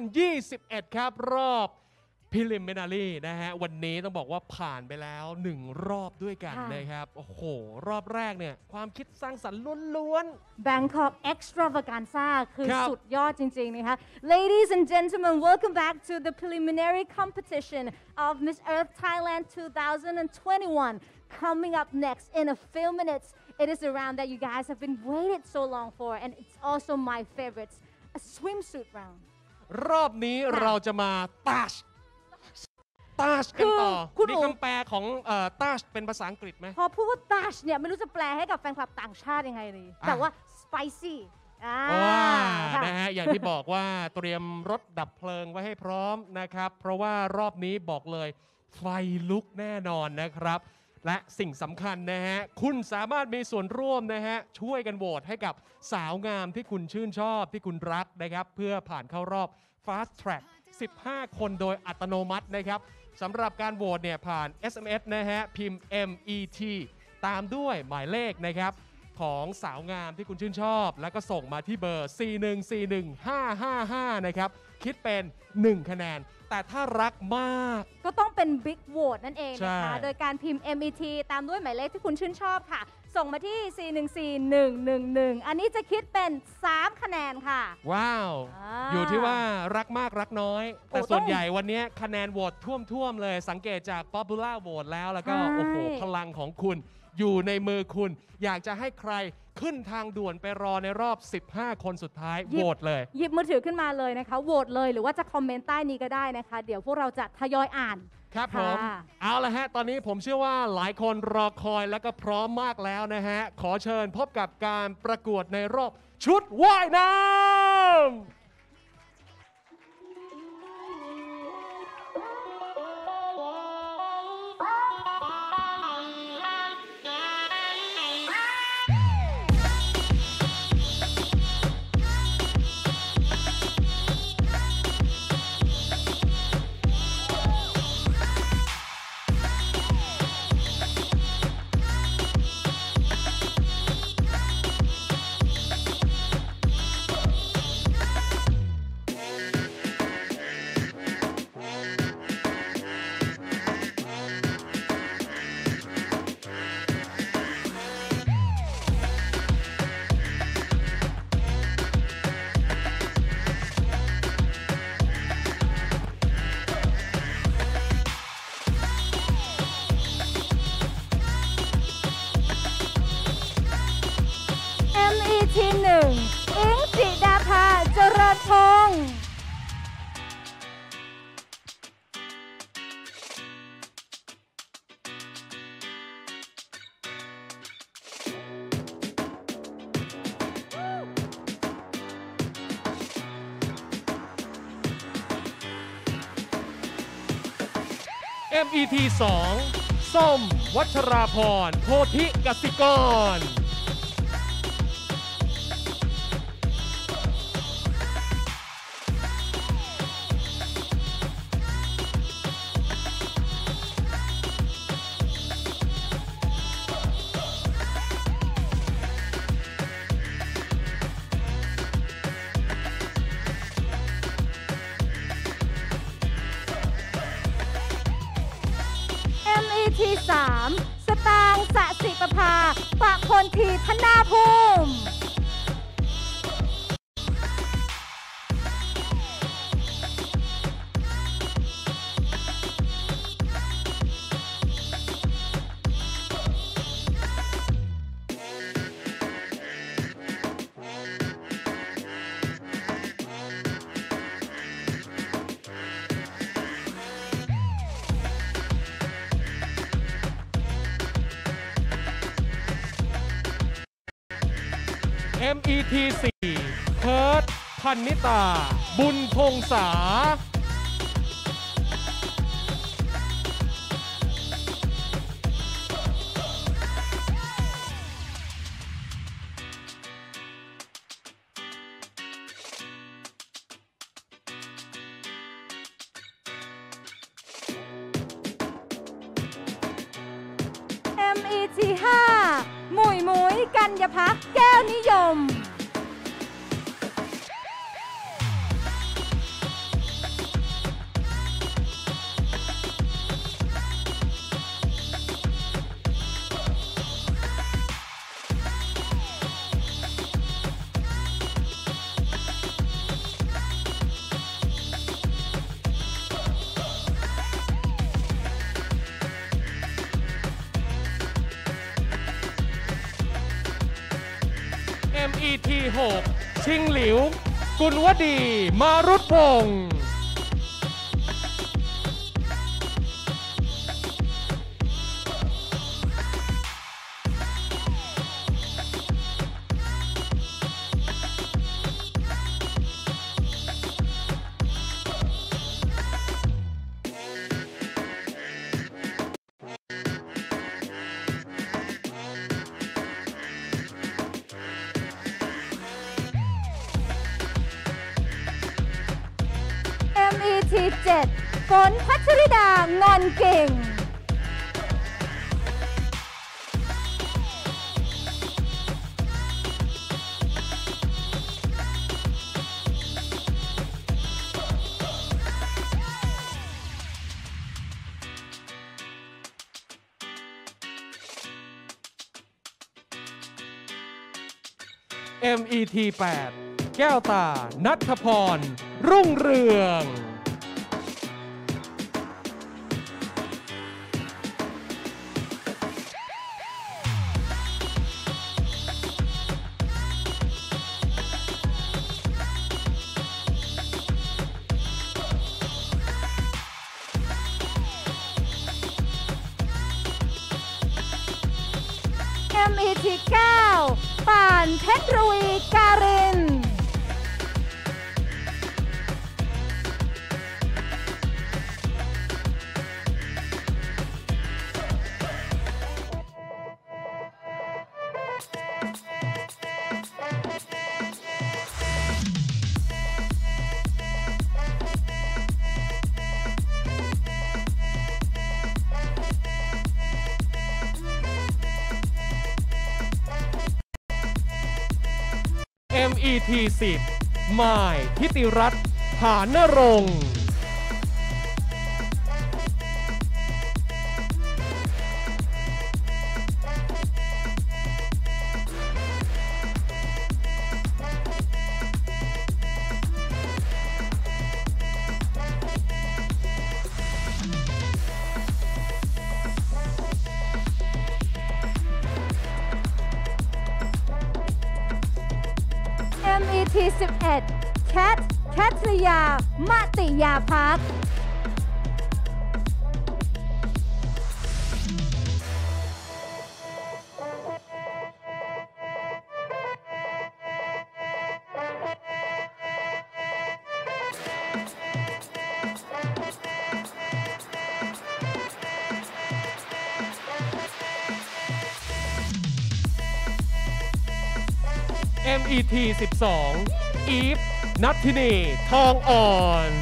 2021 ครับรอบ Preliminary นะฮะวันนี้ต้องบอกว่าผ่านไปแล้ว1รอบด้วยกันนะครับโอ้โหรอบแรกเนี่ยความคิดสร้างสรรค์ล้วนๆ Bangkok Extravaganza คือสุดยอดจริงๆนะคะ Ladies and gentlemen, welcome back to the preliminary competition of Miss Earth Thailand 2021. Coming up next in a few minutes, it is a round that you guys have been waited so long for, and it's also my favorite, a swimsuit round. รอบนี้เราจะมาตัชกันต่อมีคำแปลของตัชเป็นภาษาอังกฤษไหมพอพูดว่าตัชเนี่ยไม่รู้จะแปลให้กับแฟนคลับต่างชาติยังไงเลยแต่ว่า spicy นะฮะอย่างที่บอกว่าเตรียมรถดับเพลิงไว้ให้พร้อมนะครับเพราะว่ารอบนี้บอกเลยไฟลุกแน่นอนนะครับและสิ่งสำคัญนะฮะคุณสามารถมีส่วนร่วมนะฮะช่วยกันโหวตให้กับสาวงามที่คุณชื่นชอบที่คุณรักนะครับเพื่อผ่านเข้ารอบ Fast Track 15 คนโดยอัตโนมัตินะครับสำหรับการโหวตเนี่ยผ่าน SMS นะฮะพิมพ์ MET ตามด้วยหมายเลขนะครับของสาวงามที่คุณชื่นชอบแล้วก็ส่งมาที่เบอร์ 4141555 นะครับคิดเป็น1คะแนนแต่ถ้ารักมากก็ต้องเป็น Big Vote นั่นเองนะคะโดยการพิมพ์ MET ตามด้วยหมายเลขที่คุณชื่นชอบค่ะส่งมาที่ 4141111 อันนี้จะคิดเป็น3คะแนนค่ะว้าวอยู่ที่ว่ารักมากรักน้อยแต่ส่วนใหญ่วันนี้คะแนนโหวตท่วมเลยสังเกตจาก Popular Vote แล้วก็โอ้โหพลังของคุณอยู่ในมือคุณอยากจะให้ใครขึ้นทางด่วนไปรอในรอบ15คนสุดท้ายโหวตเลยหยิบมือถือขึ้นมาเลยนะคะโหวตเลยหรือว่าจะคอมเมนต์ใต้นี้ก็ได้นะคะเดี๋ยวพวกเราจะทยอยอ่านครับผมเอาละฮะตอนนี้ผมเชื่อว่าหลายคนรอคอยและก็พร้อมมากแล้วนะฮะขอเชิญพบกับการประกวดในรอบชุดว่ายน้ำ MET 2 ส้มวัชราพรโพธิกสิกรที่3สตางค์สสิประภาปะพลทีธนาภูมิ MET 4 เพิร์ทพันนิตาบุญพงษา MET 5 หมุยกัญญพักแก้วนิยม MET 6 ชิงหลิวกุลวดีมารุตพงศ์ MET 7 ฝนพัชริดางอนเก่ง MET 8 แก้วตาณัฐพรรุ่งเรือง MET 9 ป่านเพชรรวีการิน MET 10 มายทิติรัตน์หานรงค์ MET 11 แคทริยามติยาพัก MET 12 อีฟนัทธินีทองอ่อน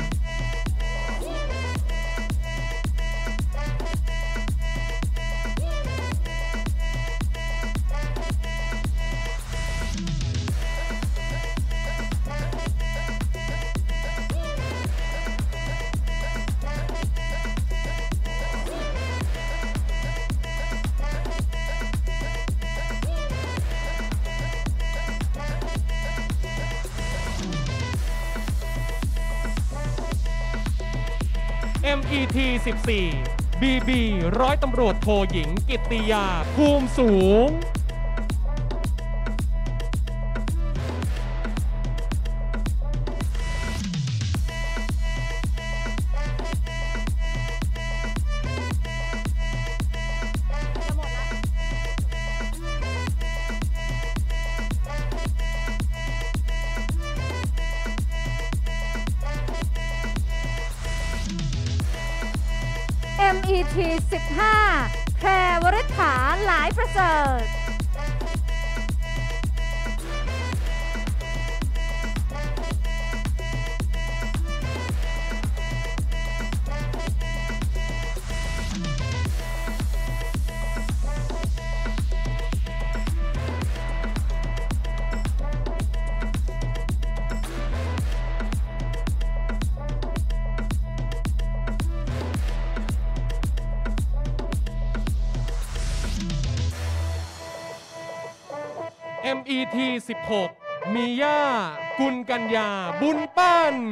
MET 14 BB ร้อยตำรวจโทหญิงกิตติยาภูมิสูง MET 15 แพรวริษฐาหลายประเสริฐ MET 16 มีย่ากุลกัญญาบุญปั้น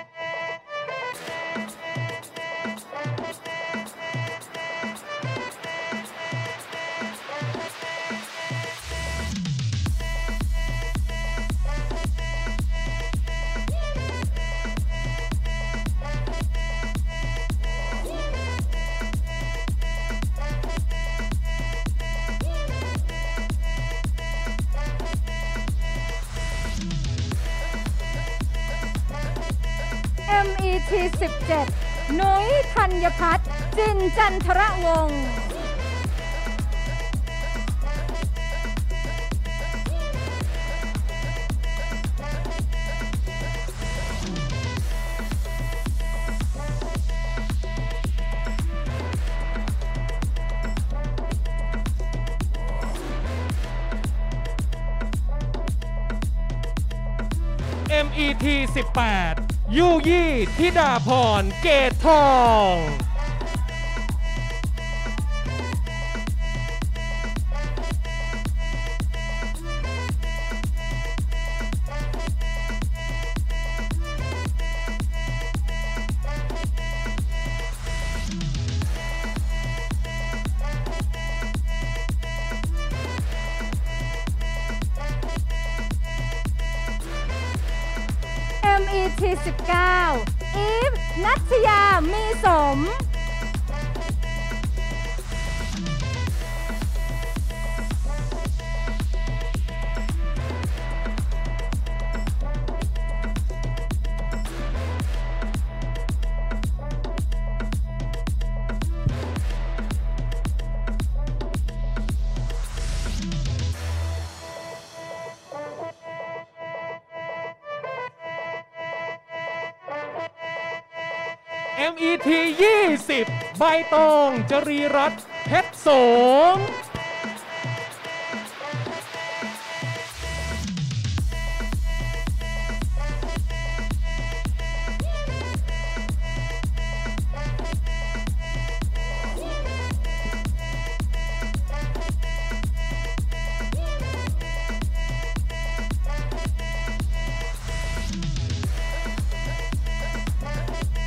MET 17 นุ้ยธัญพัฒน์จินจันทรวงศ์ MET 18 ยูยี่ธิดาพรเกตทอง MET 19 อีฟนัชยามีสม MET 20 ใบตองจรีรัตน์เพชรโสม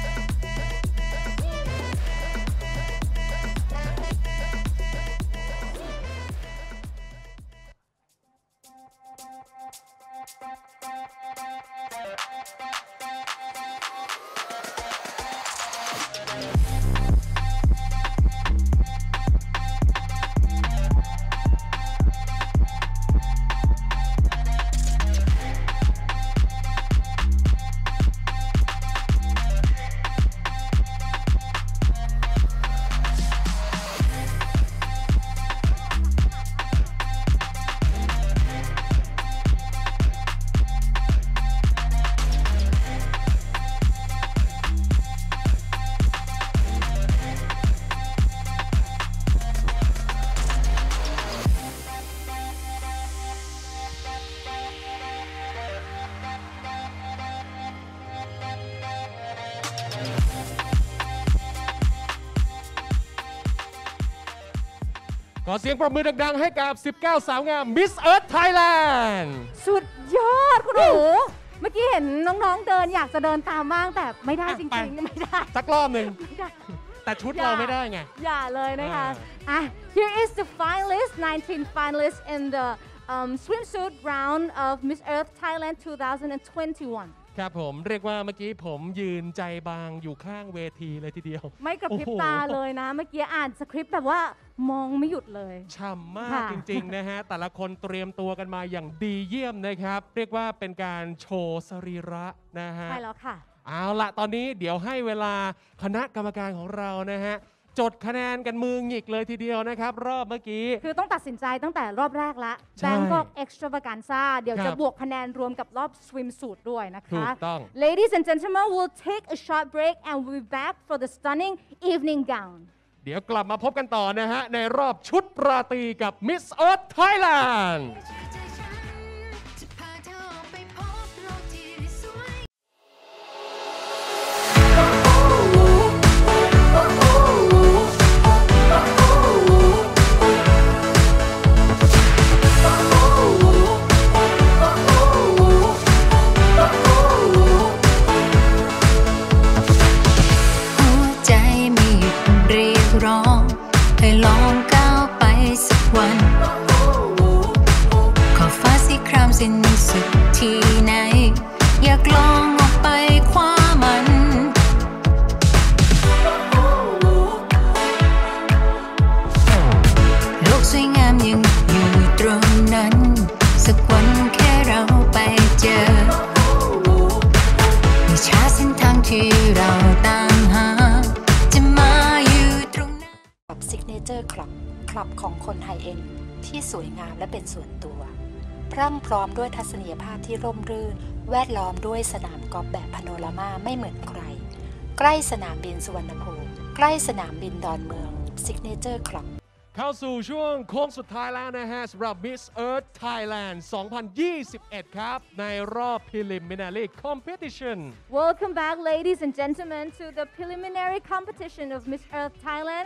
MET ขอเสียงปรบมือดังๆให้กับ19สาวงาม Miss Earth Thailand สุดยอดคุณหนูเมื่อกี้เห็นน้องๆเดินอยากจะเดินตามบ้างแต่ไม่ได้จริงๆไม่ได้สักรอบหนึ่งแต่ชุดเราไม่ได้ไงอย่าเลยนะคะHere is the finalists 19 finalists in the swimsuit round of Miss Earth Thailand 2021 ครับผมเรียกว่าเมื่อกี้ผมยืนใจบางอยู่ข้างเวทีเลยทีเดียวไม่กระพริบตาเลยนะเมื่อกี้อ่านสคริปต์แบบว่ามองไม่หยุดเลยช่ำมากจริงๆนะฮะแต่ละคนเตรียมตัวกันมาอย่างดีเยี่ยมนะครับเรียกว่าเป็นการโชว์สรีระนะฮะใช่แล้วค่ะเอาละตอนนี้เดี๋ยวให้เวลาคณะกรรมการของเรานะฮะจดคะแนนกันมือหงิกเลยทีเดียวนะครับรอบเมื่อกี้คือต้องตัดสินใจตั้งแต่รอบแรกละ Bangkok Extravaganza เดี๋ยวจะบวกคะแนนรวมกับรอบ swimsuit ด้วยนะคะถูกต้อง Ladies and gentlemen we'll take a short break and we'll be back for the stunning evening gown เดี๋ยวกลับมาพบกันต่อนะฮะในรอบชุดราตรีกับ Miss Earth Thailand ให้ลองก้าวไปสักวันขอบฟ้าสีครามสิ้นสุดที่ไหนอยากลองออกไปคว้ามันโลกสวยงามยังอยู่ตรงนั้นสักวันแค่เราไปเจอวิชาเส้นทางที่เราตามหาจะมาอยู่ตรงนั้น Signature Club คลับของคนไทยเองที่สวยงามและเป็นส่วนตัวพรั่งพร้อมด้วยทัศนียภาพที่ร่มรื่นแวดล้อมด้วยสนามกอล์ฟแบบพาโนรามาไม่เหมือนใครใกล้สนามบินสุวรรณภูมิใกล้สนามบินดอนเมือง Signature Club เข้าสู่ช่วงโค้งสุดท้ายแล้วนะฮะสำหรับ Miss Earth Thailand 2021 ครับในรอบ Preliminary Competition Welcome back ladies and gentlemen to the Preliminary Competition of Miss Earth Thailand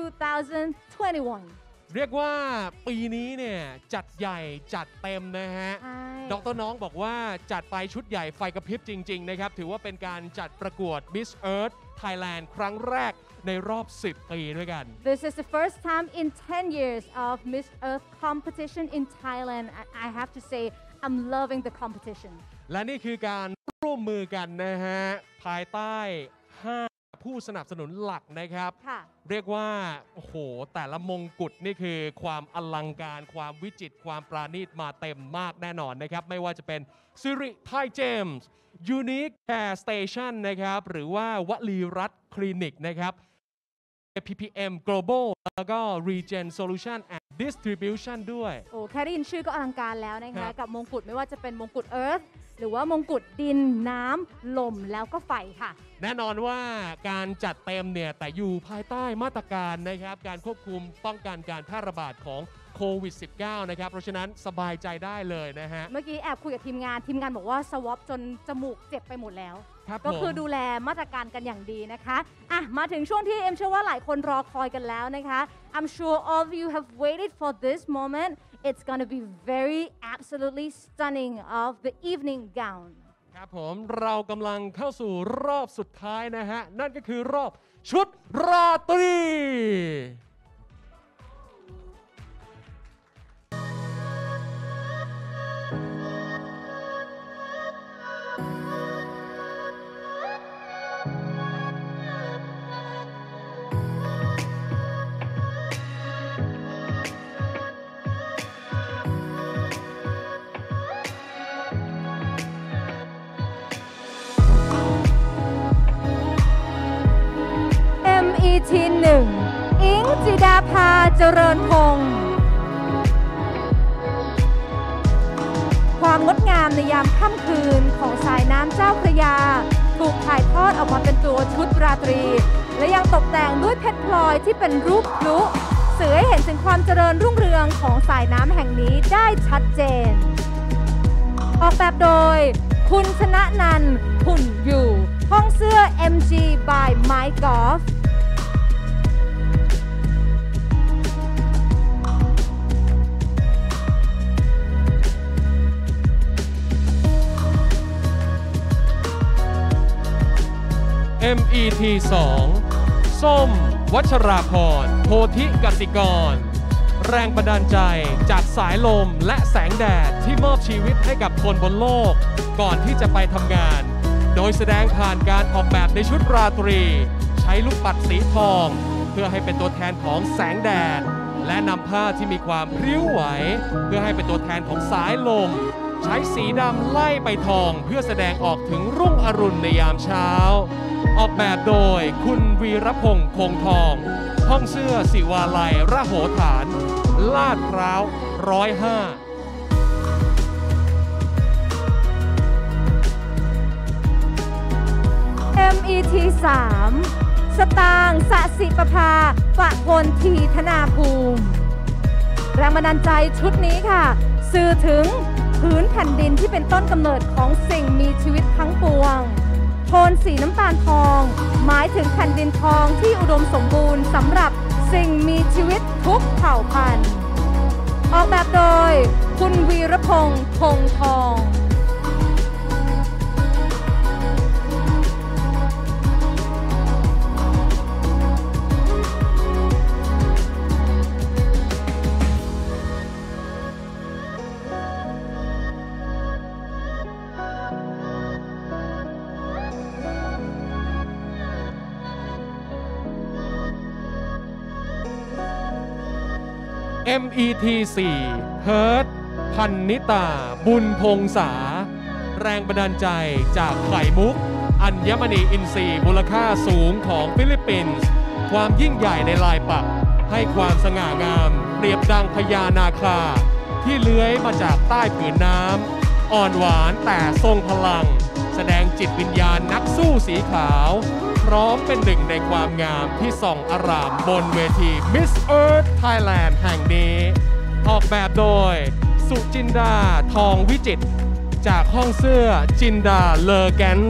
2021 เรียกว่าปีนี้เนี่ยจัดใหญ่จัดเต็มนะฮะดร.น้องบอกว่าจัดไปชุดใหญ่ไฟกระพริบจริงๆนะครับถือว่าเป็นการจัดประกวด Miss Earth Thailand ครั้งแรกในรอบ10 ปีด้วยกัน This is the first time in 10 years of Miss Earth competition in Thailand. I have to say I'm loving the competition. และนี่คือการร่วมมือกันนะฮะภายใต้5ผู้สนับสนุนหลักนะครับเรียกว่าโอ้โหแต่ละมงกุฎนี่คือความอลังการความวิจิตรความปราณีตมาเต็มมากแน่นอนนะครับไม่ว่าจะเป็นสิริไทยเจมส์ Unique Care Station นะครับหรือว่าวลีรัตน์คลินิกนะครับ PPM Global แล้วก็ Regen Solution and Distribution ด้วยโอ้แค่ได้ยินชื่อก็อลังการแล้วนะคะกับมงกุฎไม่ว่าจะเป็นมงกุฎ Earth หรือว่ามงกุฎดินน้ำลมแล้วก็ไฟค่ะแน่นอนว่าการจัดเต็มเนี่ยแต่อยู่ภายใต้มาตรการนะครับการควบคุมป้องกันการแพร่ระบาดของโควิด -19 นะครับเพราะฉะนั้นสบายใจได้เลยนะฮะเมื่อกี้แอบคุยกับทีมงานบอกว่าสวอปจนจมูกเจ็บไปหมดแล้วก็คือดูแลมาตรการกันอย่างดีนะคะอ่ะมาถึงช่วงที่เอ็มเชื่อว่าหลายคนรอคอยกันแล้วนะคะ I'm sure all of you have waited for this moment It's gonna be very absolutely stunning of the evening gown ครับผมเรากำลังเข้าสู่รอบสุดท้ายนะฮะนั่นก็คือรอบชุดราตรีที1อิงจิดาภาเจริญพงศ์ความงดงามในยามค่ำคืนของสายน้ำเจ้าพระยาถูกถ่ายทอดออกมาเป็นตัวชุดราตรีและยังตกแต่งด้วยเพชรพลอยที่เป็นรูปพลุสื่อให้เห็นถึงความเจริญรุ่งเรืองของสายน้ำแห่งนี้ได้ชัดเจนออกแบบโดยคุณชนะนันท์หุ่นอยู่ห้องเสื้อ MG by My Golf MET 2 ส้มวัชราพรโพธิกสิกรแรงบันดาลใจจากสายลมและแสงแดดที่มอบชีวิตให้กับคนบนโลกก่อนที่จะไปทำงานโดยแสดงผ่านการออกแบบในชุดราตรีใช้ลูกปัดสีทองเพื่อให้เป็นตัวแทนของแสงแดดและนำผ้าที่มีความพริ้วไหวเพื่อให้เป็นตัวแทนของสายลมใช้สีดำไล่ไปทองเพื่อแสดงออกถึงรุ่งอรุณในยามเช้าออกแบบโดยคุณวีรพงษ์คงทองห้องเสื้อศิวาลัยระโหฐานลาดพร้าว105 MET 3 สตางค์สศิประภาปะพลทีธนาภูมิแรงบันดาลใจชุดนี้ค่ะสื่อถึงพื้นแผ่นดินที่เป็นต้นกำเนิดของสิ่งมีชีวิตทั้งปวงโทนสีน้ำตาลทองหมายถึงแผ่นดินทองที่อุดมสมบูรณ์สำหรับสิ่งมีชีวิตทุกเผ่าพันธุ์ออกแบบโดยคุณวีรพงษ์คงทอง MET 4 เฮิร์ตพันนิตาบุญพงษาแรงบันดาลใจจากไข่มุกอัญมณีอินทรีย์มูลค่าสูงของฟิลิปปินส์ความยิ่งใหญ่ในลายปักให้ความสง่างามเปรียบดังพญานาคาที่เลื้อยมาจากใต้ผืนน้ำอ่อนหวานแต่ทรงพลังแสดงจิตวิญญาณนักสู้สีขาวพร้อมเป็นหนึ่งในความงามที่ส่องอร่ามบนเวที Miss Earth Thailand แห่งนี้ออกแบบโดยสุจินดาทองวิจิตรจากห้องเสื้อจินดาเลอแกนส์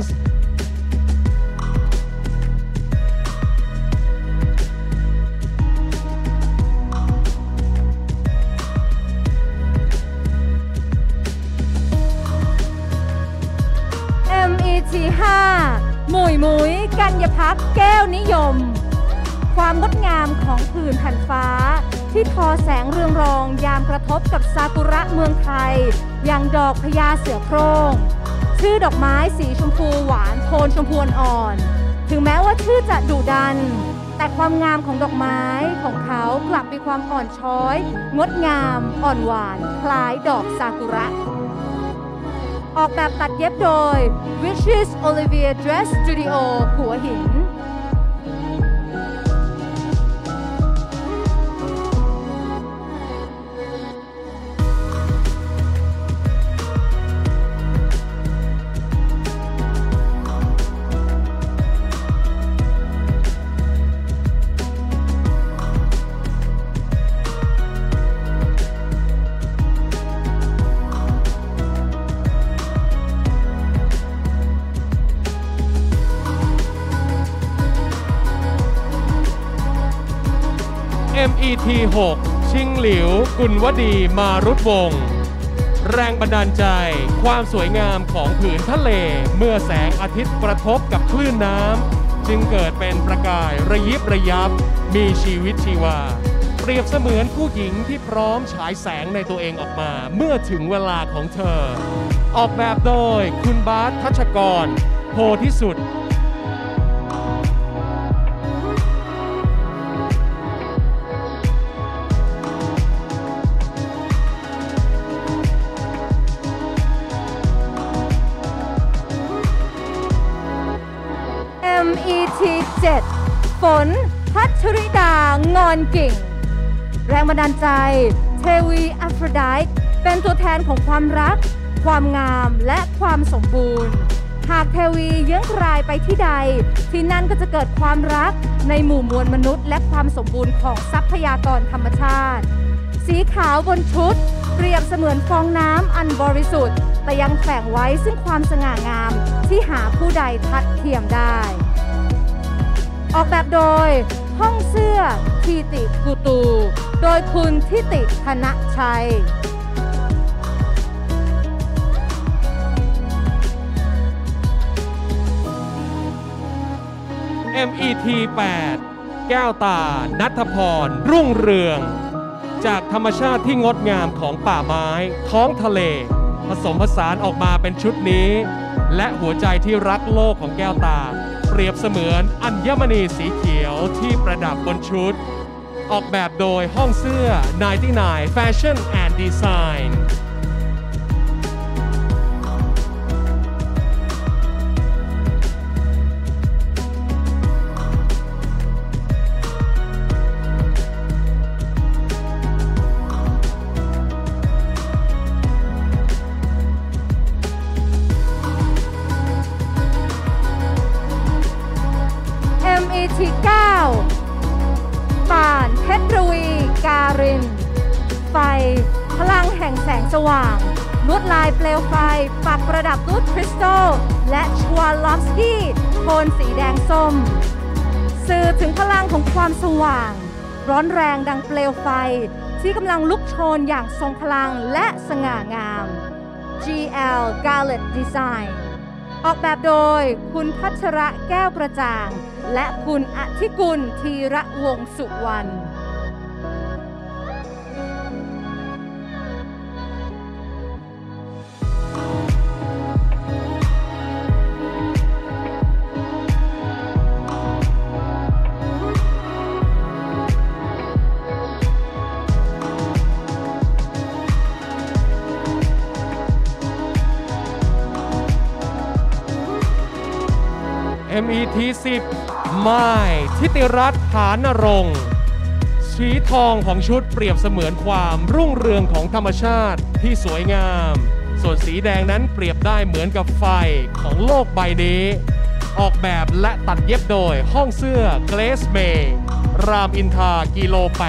MET 5 หมุยกัญญพักแก้วนิยมความงดงามของผืนแผ่นฟ้าที่ทอแสงเรืองรองยามกระทบกับซากุระเมืองไทยอย่างดอกพญาเสือโคร่งชื่อดอกไม้สีชมพูหวานโทนชมพูอ่อนถึงแม้ว่าชื่อจะดุดันแต่ความงามของดอกไม้ของเขากลับมีความอ่อนช้อยงดงามอ่อนหวานคล้ายดอกซากุระออกแบบตัดเย็บโดย Wishes Olivia Dress Studio หัวหิน MET 6 ชิงหลิวกุลวดีมารุตวงศ์แรงบันดาลใจความสวยงามของผืนทะเลเมื่อแสงอาทิตย์กระทบกับคลื่นน้ำจึงเกิดเป็นประกายระยิบระยับมีชีวิตชีวาเปรียบเสมือนผู้หญิงที่พร้อมฉายแสงในตัวเองออกมาเมื่อถึงเวลาของเธอออกแบบโดยคุณบาสทัชกรโพธิสุด MET 7 ฝนพัชริดางอนกิ่งแรงบันดาลใจเทวีอัฟโรไดต์เป็นตัวแทนของความรักความงามและความสมบูรณ์หากเทวีเยื้องกลายไปที่ใดที่นั่นก็จะเกิดความรักในหมู่มวลมนุษย์และความสมบูรณ์ของทรัพยากรธรรมชาติสีขาวบนชุดเปรียบเสมือนฟองน้ำอันบริสุทธิ์แต่ยังแฝงไว้ซึ่งความสง่างามที่หาผู้ใดทัดเทียมได้ออกแบบโดยห้องเสื้อทีติกูตูโดยคุณทิติธนชัย MET 8 แก้วตาณัฐพรรุ่งเรืองจากธรรมชาติที่งดงามของป่าไม้ท้องทะเลผสมผสานออกมาเป็นชุดนี้และหัวใจที่รักโลกของแก้วตาเปรียบเสมือนอัญมณีสีเขียวที่ประดับบนชุดออกแบบโดยห้องเสื้อ99 Fashion and Design MET 9 ป่านเพชรวีการินไฟพลังแห่งแสงสว่างลวดลายเปลวไฟปักประดับด้วยคริสตัลและชวาลอฟสกี้โทนสีแดงส้มสื่อถึงพลังของความสว่างร้อนแรงดังเปลวไฟที่กำลังลุกโชนอย่างทรงพลังและสง่างาม GL Gallet Design ออกแบบโดยคุณพัชระแก้วกระจ่างและคุณอธิกุลธีระวงศ์สุวรรณ MET 10 ไม้ทิติรัตน์ หานรงค์สีทองของชุดเปรียบเสมือนความรุ่งเรืองของธรรมชาติที่สวยงามส่วนสีแดงนั้นเปรียบได้เหมือนกับไฟของโลกใบนี้ออกแบบและตัดเย็บโดยห้องเสื้อเกรซเมย์รามอินทรากิโล 8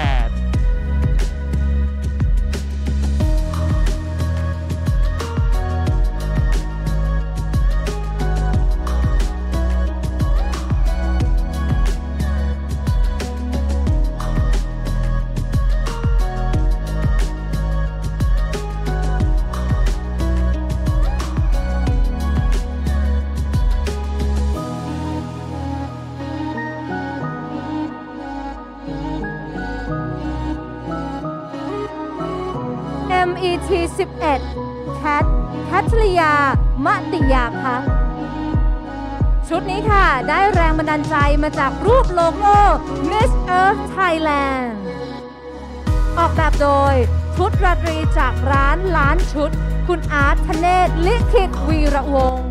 MET 11 แคทริยามติยาภักดิ์ชุดนี้ค่ะได้แรงบันดาลใจมาจากรูปโลโก้ Miss Earth Thailand ออกแบบโดยชุดราตรีจากร้านล้านชุดคุณอาร์ตธเนศลิขิตวีระวงศ์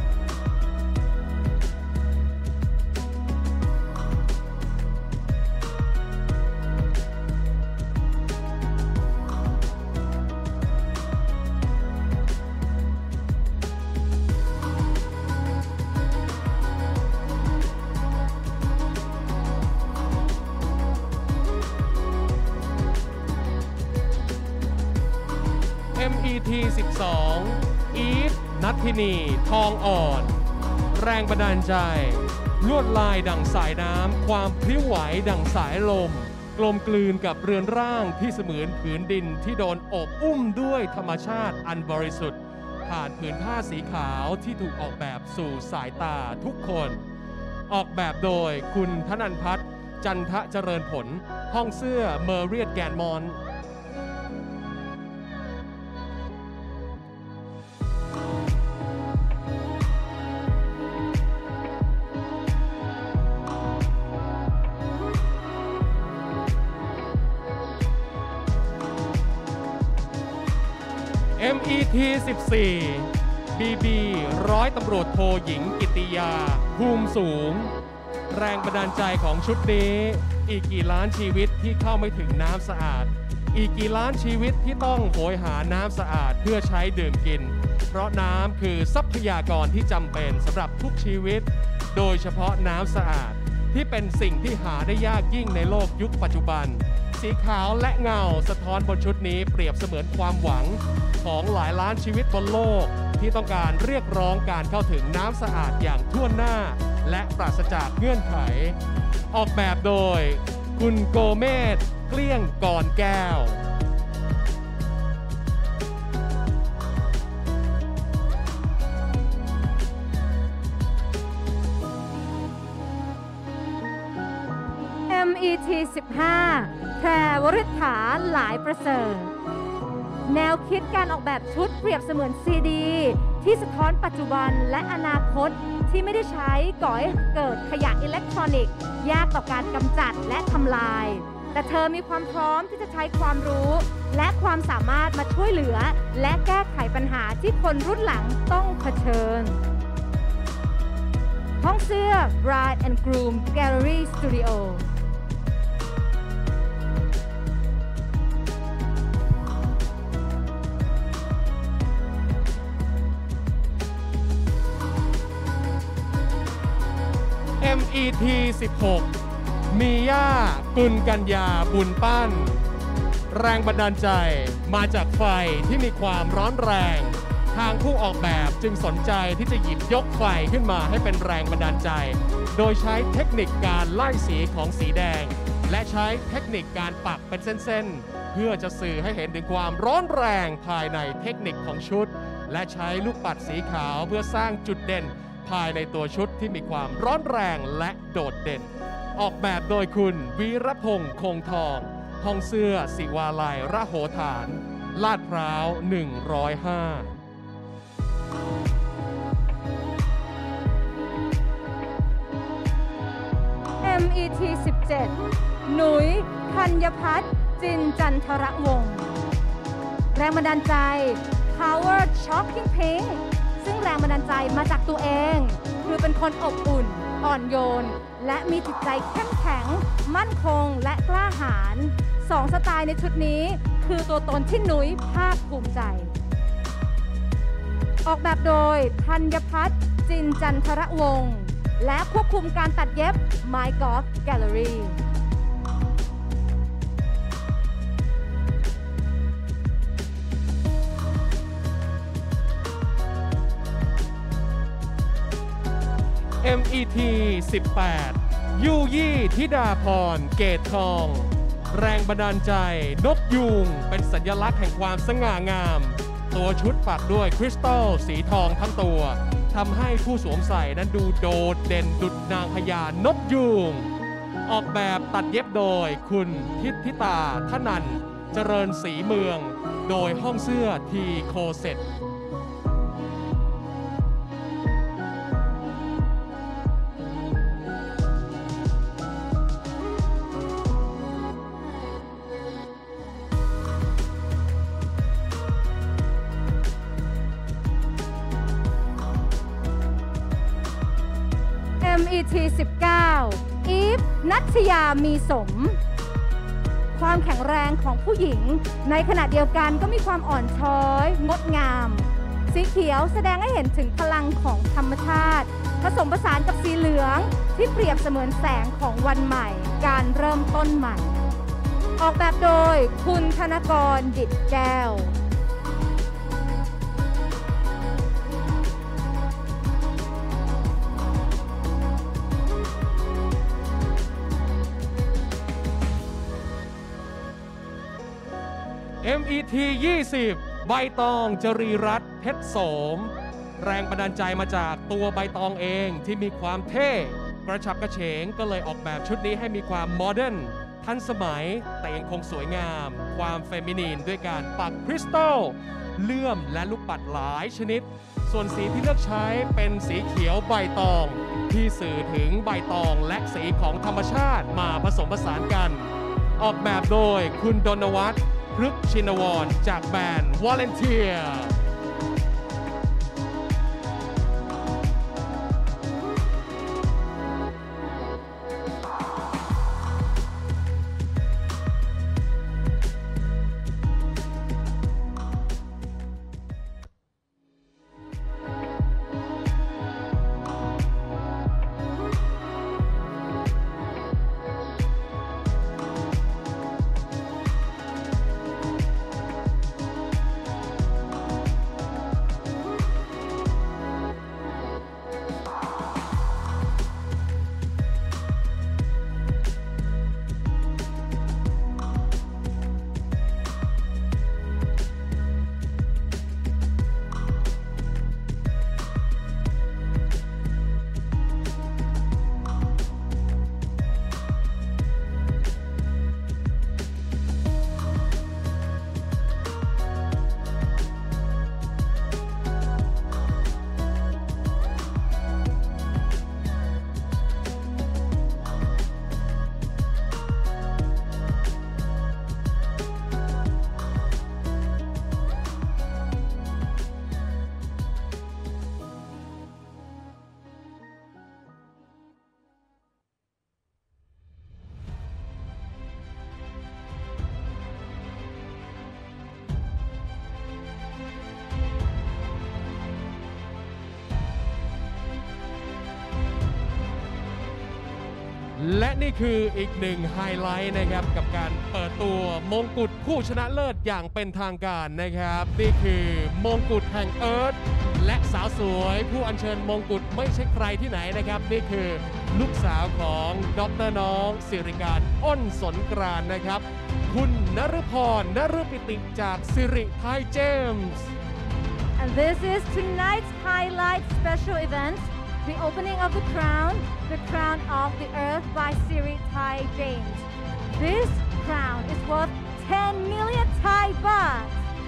MET 12 อีฟ นัทธินี ทองอ่อนแรงบันดาลใจลวดลายดั่งสายน้ำความพลิ้วไหวดั่งสายลมกลมกลืนกับเรือนร่างที่เสมือนผืนดินที่โดนอบอุ้มด้วยธรรมชาติอันบริสุทธิ์ผ่านผืนผ้าสีขาวที่ถูกออกแบบสู่สายตาทุกคนออกแบบโดยคุณธนันท์พัฒน์จันทะเจริญผลห้องเสื้อเมอร์เรียดแกนมอนMET 14 BB ร้อยตำรวจโทหญิงกิติยาภูมิสูงแรงบันดาลใจของชุดนี้อีกกี่ล้านชีวิตที่เข้าไม่ถึงน้ำสะอาดอีกกี่ล้านชีวิตที่ต้องโหยหาน้ำสะอาดเพื่อใช้ดื่มกินเพราะน้ำคือทรัพยากรที่จำเป็นสำหรับทุกชีวิตโดยเฉพาะน้ำสะอาดที่เป็นสิ่งที่หาได้ยากยิ่งในโลกยุคปัจจุบันสีขาวและเงาสะท้อนบนชุดนี้เปรียบเสมือนความหวังของหลายล้านชีวิตบนโลกที่ต้องการเรียกร้องการเข้าถึงน้ำสะอาดอย่างทั่วหน้าและปราศจากเงื่อนไขออกแบบโดยคุณโกเมศเกลี้ยงกรแก้ว MET 15 แพรวริษฐาหลายประเสริฐแนวคิดการออกแบบชุดเปรียบเสมือนซีดีที่สะท้อนปัจจุบันและอนาคตที่ไม่ได้ใช้ก่อให้เกิดขยะอิเล็กทรอนิกส์ยากต่อการกำจัดและทำลายแต่เธอมีความพร้อมที่จะใช้ความรู้และความสามารถมาช่วยเหลือและแก้ไขปัญหาที่คนรุ่นหลังต้องเผชิญห้องเสื้อ Bride and Groom Gallery Studio MET 16 มีย่ากุลกัญญาบุญปั้นแรงบันดาลใจมาจากไฟที่มีความร้อนแรงทางผู้ออกแบบจึงสนใจที่จะหยิบยกไฟขึ้นมาให้เป็นแรงบันดาลใจ โดยใช้เทคนิคการไล่สีของสีแดงและใช้เทคนิคการปักเป็นเส้นๆเพื่อจะสื่อให้เห็นถึงความร้อนแรงภายในเทคนิคของชุดและใช้ลูกปัดสีขาวเพื่อสร้างจุดเด่นภายในตัวชุดที่มีความร้อนแรงและโดดเด่นออกแบบโดยคุณวีรพงษ์คงทองห้องเสื้อศิวาลัยระโหฐานลาดพร้าว 105 MET 17 หนุยธัญพัฒน์จินจันทรวงศ์แรงบันดาลใจ Power Shocking Pink ซึ่งแรงบันดาลใจมาจากตัวเองคือเป็นคนอบอุ่นอ่อนโยนและมีจิตใจเข้มแข็งมั่นคงและกล้าหาญ2 สไตล์ในชุดนี้คือตัวตนที่หนุยภาคภูมิใจออกแบบโดยธัญพัฒน์จินจันทรวงศ์และควบคุมการตัดเย็บ My Golf Gallery MET 18 ยูยี่ธิดาพรเกตทองแรงบันดาลใจนกยูงเป็นสัญลักษณ์แห่งความสง่างามตัวชุดปักด้วยคริสตัลสีทองทั้งตัวทำให้ผู้สวมใส่นั้นดูโดดเด่นดุจนางพญานกยูงออกแบบตัดเย็บโดยคุณทิติตาธนันเจริญศรีเมืองโดยห้องเสื้อทีโคเซ็ต MET 19 อีฟนัชยามีสมความแข็งแรงของผู้หญิงในขณะเดียวกันก็มีความอ่อนช้อยงดงามสีเขียวแสดงให้เห็นถึงพลังของธรรมชาติผสมผสานกับสีเหลืองที่เปรียบเสมือนแสงของวันใหม่การเริ่มต้นใหม่ออกแบบโดยคุณธนกรดิษฐ์แก้ว MET 20 ใบตองจรีรัตน์เพชรโสมแรงบันดาลใจมาจากตัวใบตองเองที่มีความเท่กระฉับกระเฉงก็เลยออกแบบชุดนี้ให้มีความโมเดิร์นทันสมัยแต่ยังคงสวยงามความเฟมินีนด้วยการปักคริสตัลเลื่อมและลูกปัดหลายชนิดส่วนสีที่เลือกใช้เป็นสีเขียวใบตองที่สื่อถึงใบตองและสีของธรรมชาติมาผสมผสานกันออกแบบโดยคุณดนวัฒน์พฤกษ์ชินวรจากแบรนด์ Volunteer และนี่คืออีกหนึ่งไฮไลท์นะครับกับการเปิดตัวมงกุฎผู้ชนะเลิศอย่างเป็นทางการนะครับนี่คือมงกุฎแห่งเอิร์ธและสาวสวยผู้อัญเชิญมงกุฎไม่ใช่ใครที่ไหนนะครับนี่คือลูกสาวของดร.น้องสิริการอ้นสนกรานต์นะครับคุณนฤพรนฤปิติจากสิริไทยเจมส์ And this is tonight's highlight special event, the opening of the crown of the earth by Siri Thai James. This crown is worth 10 million Thai baht.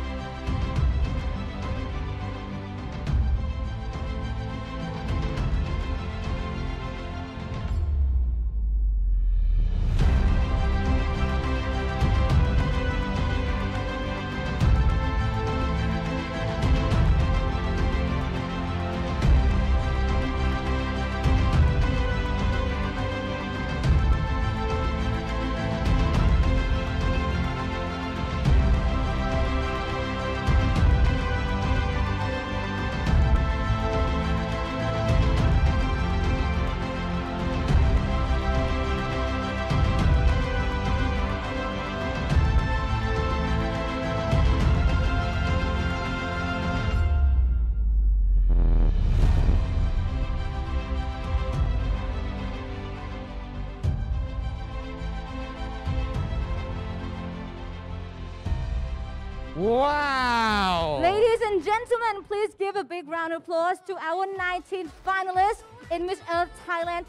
Wow! Ladies and gentlemen, please give a big round of applause to our 19th finalists in Miss Earth Thailand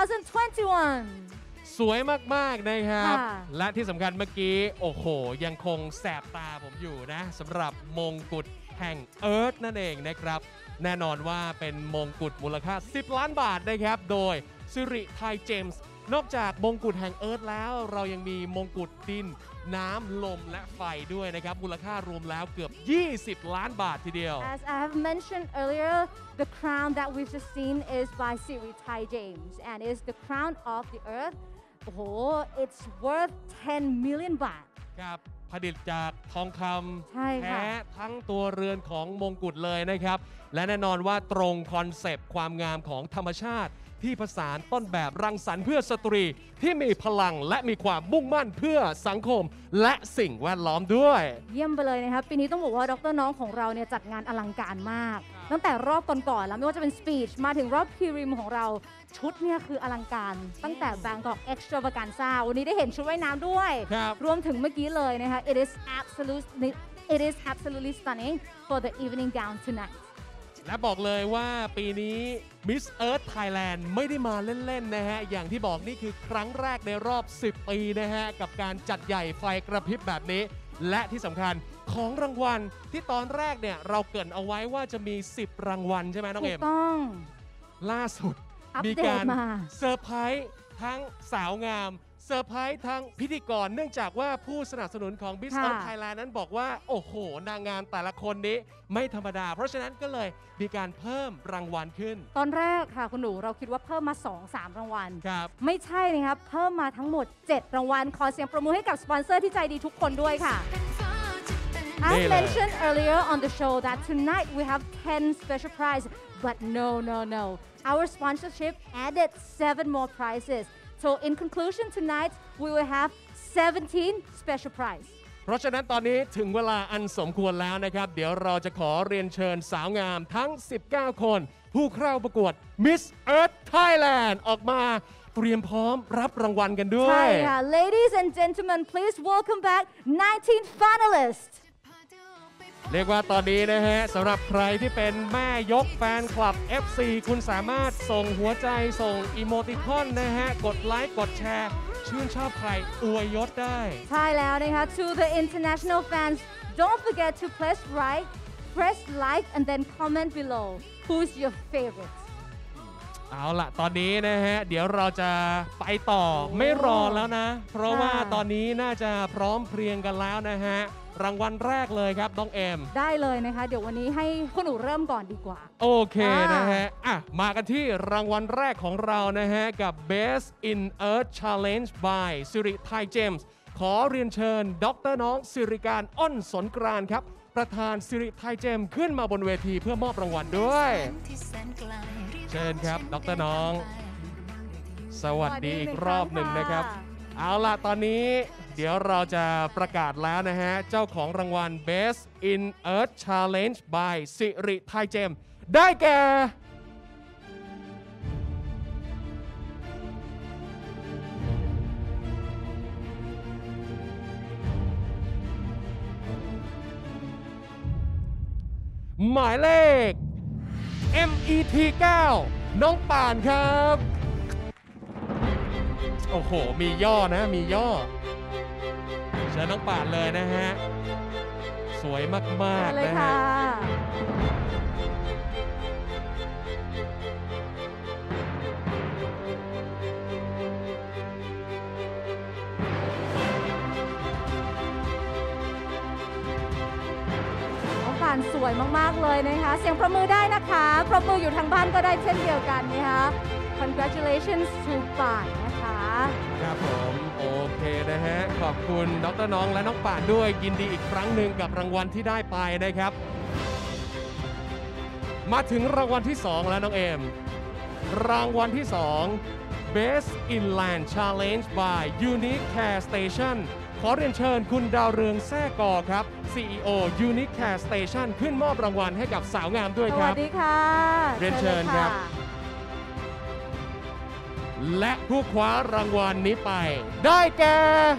2021. สวยมากๆนะครับและที่สำคัญเมื่อกี้โอ้โหยังคงแสบตาผมอยู่นะสำหรับมงกุฎแห่งเอิร์ธนั่นเองนะครับแน่นอนว่าเป็นมงกุฎมูลค่า10 ล้านบาทนะครับโดยสิริไทยเจมส์นอกจากมงกุฎแห่งเอิร์ธแล้วเรายังมีมงกุฎดินน้ำลมและไฟด้วยนะครับมูลค่ารวมแล้วเกือบ20 ล้านบาททีเดียว As I have mentioned earlier, the crown that we've just seen is by Siri Thai James and is the crown of the earth. Oh, it's worth 10 million baht. ครับผลิตจากทองคำแท้ทั้งตัวเรือนของมงกุฎเลยนะครับและแน่นอนว่าตรงคอนเซปต์ความงามของธรรมชาติที่ผสานต้นแบบรังสรรค์เพื่อสตรีที่มีพลังและมีความมุ่งมั่นเพื่อสังคมและสิ่งแวดล้อมด้วยเยี่ยมไปเลยนะครับปีนี้ต้องบอกว่าดร.น้องของเราเนี่ยจัดงานอลังการมากตั้งแต่รอบก่อนๆแล้วไม่ว่าจะเป็นสปีชมาถึงรอบพรีริมของเราชุดเนี่ยคืออลังการตั้งแต่ Bangkok Extravaganza วันนี้ได้เห็นชุดว่ายน้ำด้วยรวมถึงเมื่อกี้เลยนะคะ It is absolutely stunning for the evening gown tonight และบอกเลยว่าปีนี้ Miss Earth Thailand ไม่ได้มาเล่นๆนะฮะอย่างที่บอกนี่คือครั้งแรกในรอบ10 ปีนะฮะกับการจัดใหญ่ไฟกระพริบแบบนี้และที่สำคัญของรางวัลที่ตอนแรกเนี่ยเราเกริ่นเอาไว้ว่าจะมี10 รางวัลใช่ไหมน้องเอ็มถูกต้องล่าสุดมีการเซอร์ไพรส์ทั้งสาวงามเซอร์ไพรส์ทั้งพิธีกรเนื่องจากว่าผู้สนับสนุนของ Miss Earth Thailand นั้นบอกว่าโอ้โหนางงามแต่ละคนนี้ไม่ธรรมดาเพราะฉะนั้นก็เลยมีการเพิ่มรางวัลขึ้นตอนแรกค่ะคุณหนูเราคิดว่าเพิ่มมา 2-3 รางวัลครับไม่ใช่นะครับเพิ่มมาทั้งหมด7 รางวัลขอเสียงปรบมือให้กับสปอนเซอร์ที่ใจดีทุกคนด้วยค่ะ As mentioned earlier on the show that tonight we have 10 special prizes but no our sponsorship added 7 more prizes so in conclusion tonight we will have 17 special prize เพราะฉะนั้นตอนนี้ถึงเวลาอันสมควรแล้วนะครับเดี๋ยวเราจะขอเรียนเชิญสาวงามทั้ง19 คนผู้เข้าประกวด Miss Earth Thailand ออกมาเตรียมพร้อมรับรางวัลกันด้วยใช่ค่ะ Ladies and gentlemen please welcome back 19 finalists เรียกว่าตอนนี้นะฮะสำหรับใครที่เป็นแม่ยกแฟนคลับ FC คุณสามารถส่งหัวใจส่งอีโมติคอนนะฮะกดไลค์กดแชร์ชื่นชอบใครอวยยศได้ใช่แล้วนะคะ To the international fans don't forget to press like and then comment below who's your favorite เอาล่ะตอนนี้นะฮะเดี๋ยวเราจะไปต่อไม่รอแล้วนะเพราะว่าตอนนี้น่าจะพร้อมเพรียงกันแล้วนะฮะรางวัลแรกเลยครับน้องเอ็มได้เลยนะคะเดี๋ยววันนี้ให้คุณหนูเริ่มก่อนดีกว่าโอเคนะฮะมากันที่รางวัลแรกของเรานะฮะกับ Best in Earth Challenge by สิริไทยเจมส์ขอเรียนเชิญดร.น้องสิริการอ้นสนกรานต์ครับประธานสิริไทยเจมส์ขึ้นมาบนเวทีเพื่อมอบรางวัลด้วยเชิญครับดร.น้องสวัสดีอีกรอบหนึ่งนะครับ เอาล่ะตอนนี้เดี๋ยวเราจะประกาศแล้วนะฮะ เจ้าของรางวัล Best in Earth Challenge by สิริไทยเจมส์ได้แก่หมายเลข MET 9 น้องป่านครับ โอ้โห มีย่อนะ มีย่อเชิญน้องป่านเลยนะฮะ สวยมากๆนะฮะสวยมากๆเลยนะคะเสียงประมือได้นะคะประมืออยู่ทางบ้านก็ได้เช่นเดียวกันนะคะ Congratulations to ป่านนะคะครับผมโอเคนะฮะขอบคุณดร.น้องและน้องป่านด้วยยินดีอีกครั้งหนึ่งกับรางวัลที่ได้ไปนะครับมาถึงรางวัลที่2แล้วน้องเอมรางวัลที่2 Best Inland Challenge by Unique Care Station ขอเรียนเชิญคุณดาวเรืองแซ่กอครับ CEO Unique Care Station ขึ้นมอบรางวัลให้กับสาวงามด้วยครับสวัสดีค่ะเรียนเชิญครับและผู้คว้ารางวัลนี้ไปได้แก่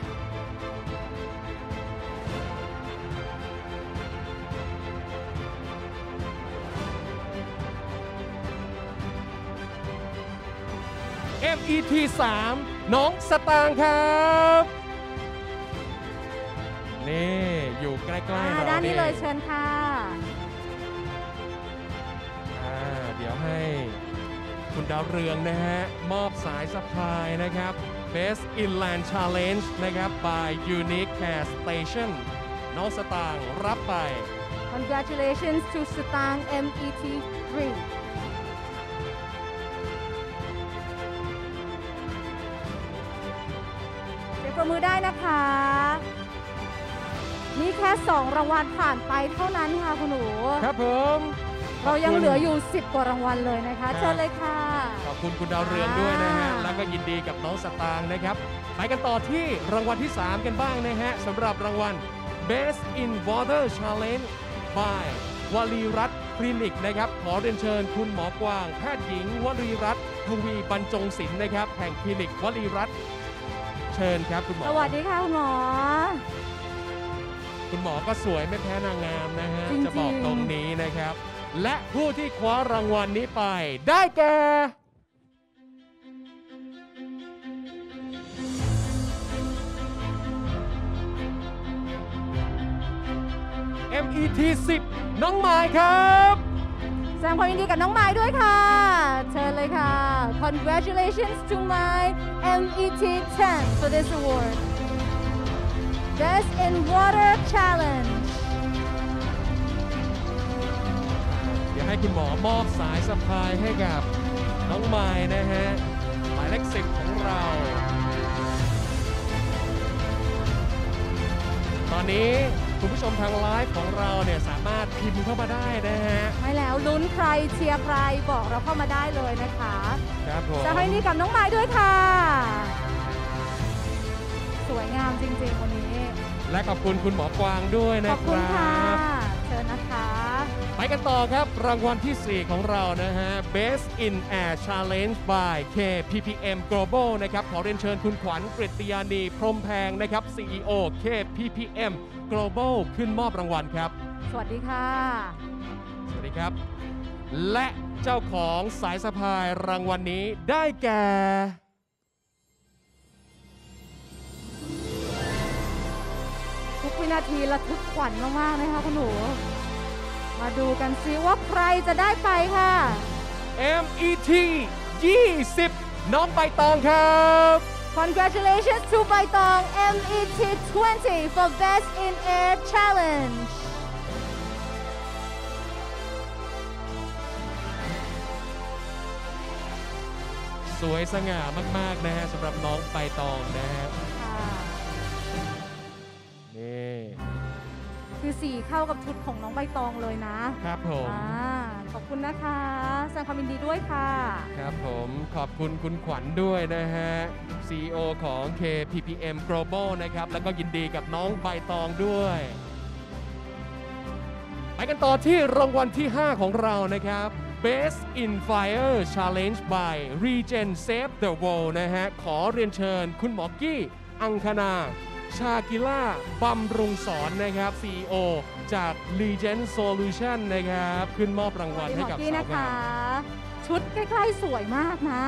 MET 3 น้องสตางค์ครับนี่อยู่ใกล้ๆเราด้านนี้เลยเชิญค่ะเดี๋ยวให้คุณดาวเรืองนะฮะมอบสายสะพายนะครับ Best Inland Challenge นะครับ by Unique Care Station น้องสตางค์รับไป Congratulations to สตางค์ MET 3ประมือได้นะคะนี่แค่2รางวัลผ่านไปเท่านั้นค่ะคุณหนูครับผมเรายังเหลืออยู่10กว่ารางวัลเลยนะคะเชิญเลยค่ะขอบคุณคุณดาวเรืองด้วยนะฮะแล้วก็ยินดีกับน้องสตางค์นะครับไปกันต่อที่รางวัลที่3กันบ้างนะฮะสำหรับรางวัล Best in Water Challenge by วลีรัตน์คลินิกนะครับขอเรียนเชิญคุณหมอกวางแพทย์หญิงวลีรัตน์ทวีบรรจงศิลป์นะครับแห่งคลินิกวลีรัตน์เชิญครับคุณหมอสวัสดีค่ะคุณหมอคุณหมอก็สวยไม่แพ้นางงามนะฮะจะบอกตรงนี้นะครับและผู้ที่คว้ารางวัลนี้ไปได้แก่ MET 10 น้องไม้ครับแสดงความยินดีกับน้องไม้ด้วยค่ะเชิญเลยค่ะ Congratulations to my MET 10 for this award Best in Water Challenge เดี๋ยวให้คุณหมอมอบสายสะพายให้กับน้องไม้นะฮะหมายเลข10ของเราตอนนี้คุณผู้ชมทางไลฟ์ของเราเนี่ยสามารถพิมพ์เข้ามาได้นะฮะไม่แล้วลุ้นใครเชียร์ใครบอกเราเข้ามาได้เลยนะคะครับผมจะให้นี่กับน้องไม้ด้วยค่ะสวยงามจริงๆวันนี้และขอบคุณคุณหมอกวางด้วยนะครับขอบคุณค่ะเชิญนะคะไปกันต่อครับรางวัลที่4ของเรานะฮะ Best in Air Challenge by KPPM Global นะครับขอเรียนเชิญคุณขวัญกฤตยานีพรหมแพงนะครับ CEO KPPM Global ขึ้นมอบรางวัลครับสวัสดีค่ะสวัสดีครับและเจ้าของสายสะพายรางวัลนี้ได้แก่ทุกวินาทีระทึกขวัญมากๆนะคะคุณหนูมาดูกันซิว่าใครจะได้ไปค่ะ MET 20 น้องใบตองครับ Congratulations to ใบตอง MET 20 for Best in Air Challenge สวยสง่ามากๆนะฮะสำหรับน้องใบตองนะฮะนี่คือสีเข้ากับชุดของน้องใบตองเลยนะครับผมขอบคุณนะคะแสดงความยินดีด้วยค่ะครับผมขอบคุณคุณขวัญด้วยนะฮะ CEO ของ KPPM Global นะครับแล้วก็ยินดีกับน้องใบตองด้วยไปกันต่อที่รางวัลที่ 5 ของเรานะครับ Best in Fire Challenge by Regen Save the World นะฮะขอเรียนเชิญคุณหมอกี้อังคณาชากิล่าบำรุงสอนนะครับ CEO จาก Regen Solution นะครับขึ้นมอบรางวัลให้กับสาวงามชุดใกล้ๆสวยมากนะ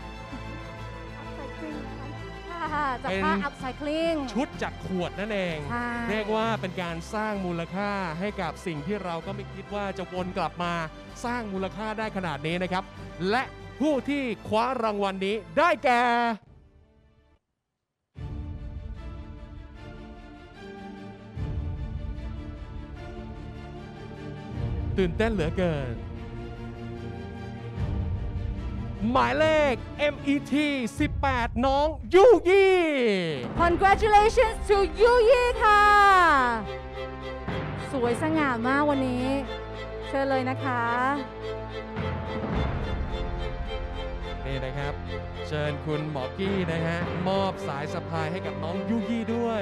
จากผ้าอัพไซคลิงชุดจากขวดนั่นเองเรียกว่าเป็นการสร้างมูลค่าให้กับสิ่งที่เราก็ไม่คิดว่าจะวนกลับมาสร้างมูลค่าได้ขนาดนี้นะครับและผู้ที่คว้ารางวัลนี้ได้แก่ตื่นเต้นเหลือเกินหมายเลข MET 18 น้องยูยี่ Congratulations to ยูยี่ค่ะสวยสง่ามากวันนี้เชิญเลยนะคะนี่นะครับเชิญคุณหมอกี้นะฮะมอบสายสะพายให้กับน้องยูยี่ด้วย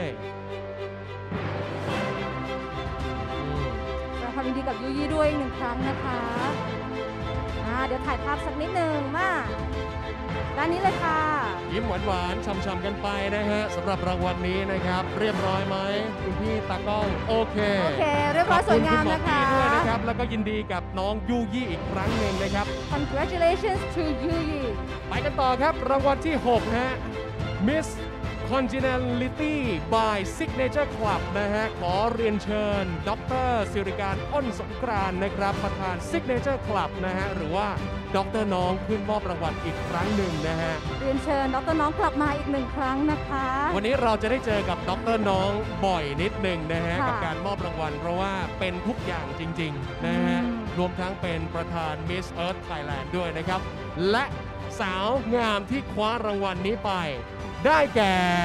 ความยินดีกับยูยี่ด้วยอีก1 ครั้งนะคะเดี๋ยวถ่ายภาพสักนิดหนึ่งมาด้านนี้เลยค่ะยิ้มหวานๆช่ำๆกันไปนะฮะสำหรับรางวัลนี้นะครับเรียบร้อยไหมคุณพี่ตากล้องโอเคเรียบร้อยสวยงามนะคะขอบคุณคุณหมอกี้ด้วยนะครับแล้วก็ยินดีกับน้องยูยี่อีกครั้งหนึ่งนะครับ Congratulations to ยูยี่ไปกันต่อครับรางวัลที่6ฮะ Miss Congeniality by Signature Club นะฮะขอเรียนเชิญดร.สิริการอ้นสงกรานต์นะครับประธาน Signature Club นะฮะหรือว่าดร.น้องขึ้นมอบรางวัลอีกครั้งหนึ่งนะฮะเรียนเชิญดร.น้องกลับมาอีก1 ครั้งนะคะวันนี้เราจะได้เจอกับดร.น้องบ่อยนิดหนึ่งนะฮะกับการมอบรางวัลเพราะว่าเป็นทุกอย่างจริงๆนะฮะรวมทั้งเป็นประธาน Miss Earth Thailand ด้วยนะครับและสาวงามที่คว้ารางวัลนี้ไปได้แก่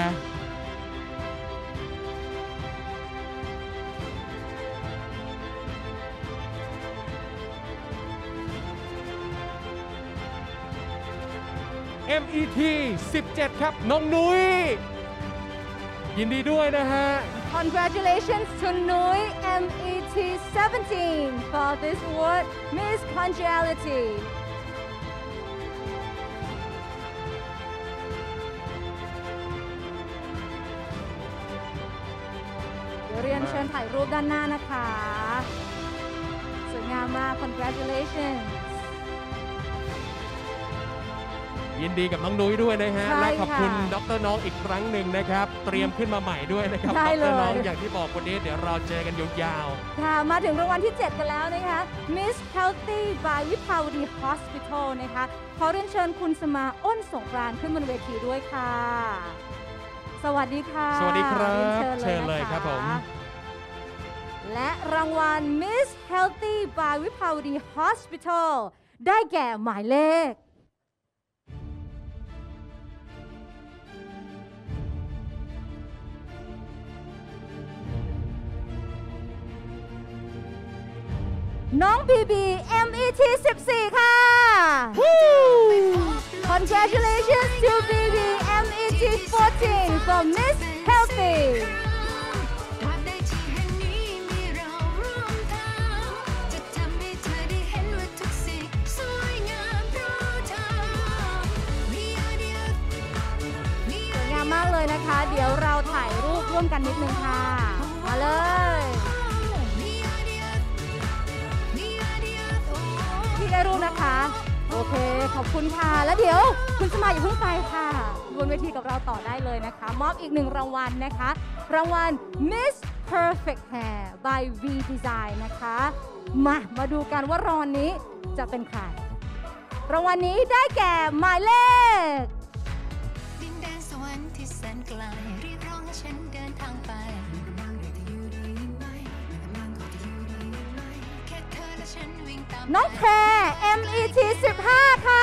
MET 17 ครับน้องนุ้ยยินดีด้วยนะฮะ Congratulations to Nui MET 17 for this award Miss Congenialityเรียนเชิญถ่ายรูปด้านหน้านะคะสวยงามมาก Congratulations ยินดีกับน้องนุ้ยด้วยนะฮะและขอบคุณดร.น้องอีกครั้งหนึ่งนะครับเตรียมขึ้นมาใหม่ด้วยนะครับดร.น้องอย่างที่บอกวันนี้เดี๋ยวเราเจอกันยาวๆค่ะมาถึงรางวัลที่ 7 กันแล้วนะคะ Miss Healthy by Vipavadi Hospital นะคะขอเรียนเชิญคุณสมาอ้นสงกรานต์ขึ้นบนเวทีด้วยค่ะสวัสดีค่ะสวัสดีครับเชิญเลยครับผมและรางวัล Miss Healthy by Vipavadi Hospital ได้แก่หมายเลขน้องบีบี MET 14 ค่ะ Congratulations to BB MET 14 for Miss Healthy สวยงามมากเลยนะคะเดี๋ยวเราถ่ายรูปร่วมกันนิดนึงค่ะมาเลยได้รูปนะคะโอเคขอบคุณค่ะแล้วเดี๋ยวคุณสมัยอย่าเพิ่งไปค่ะบนเวทีกับเราต่อได้เลยนะคะมอบอีก1 รางวัลนะคะรางวัล Miss Perfect Hair by V Design นะคะมาดูกันว่ารางวัลนี้จะเป็นใครรางวัลนี้ได้แก่หมายเลขดินแดนสวรรค์ที่แสนไกลเรียกร้องให้ฉันเดินทางไปน้องแพร MET 15 ค่ะ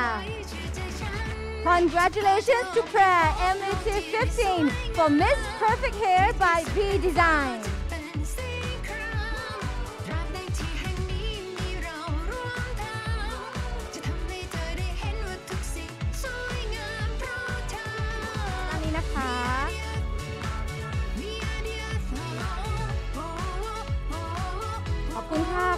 Congratulations to Prayer MET 15 for Miss Perfect Hair by V Design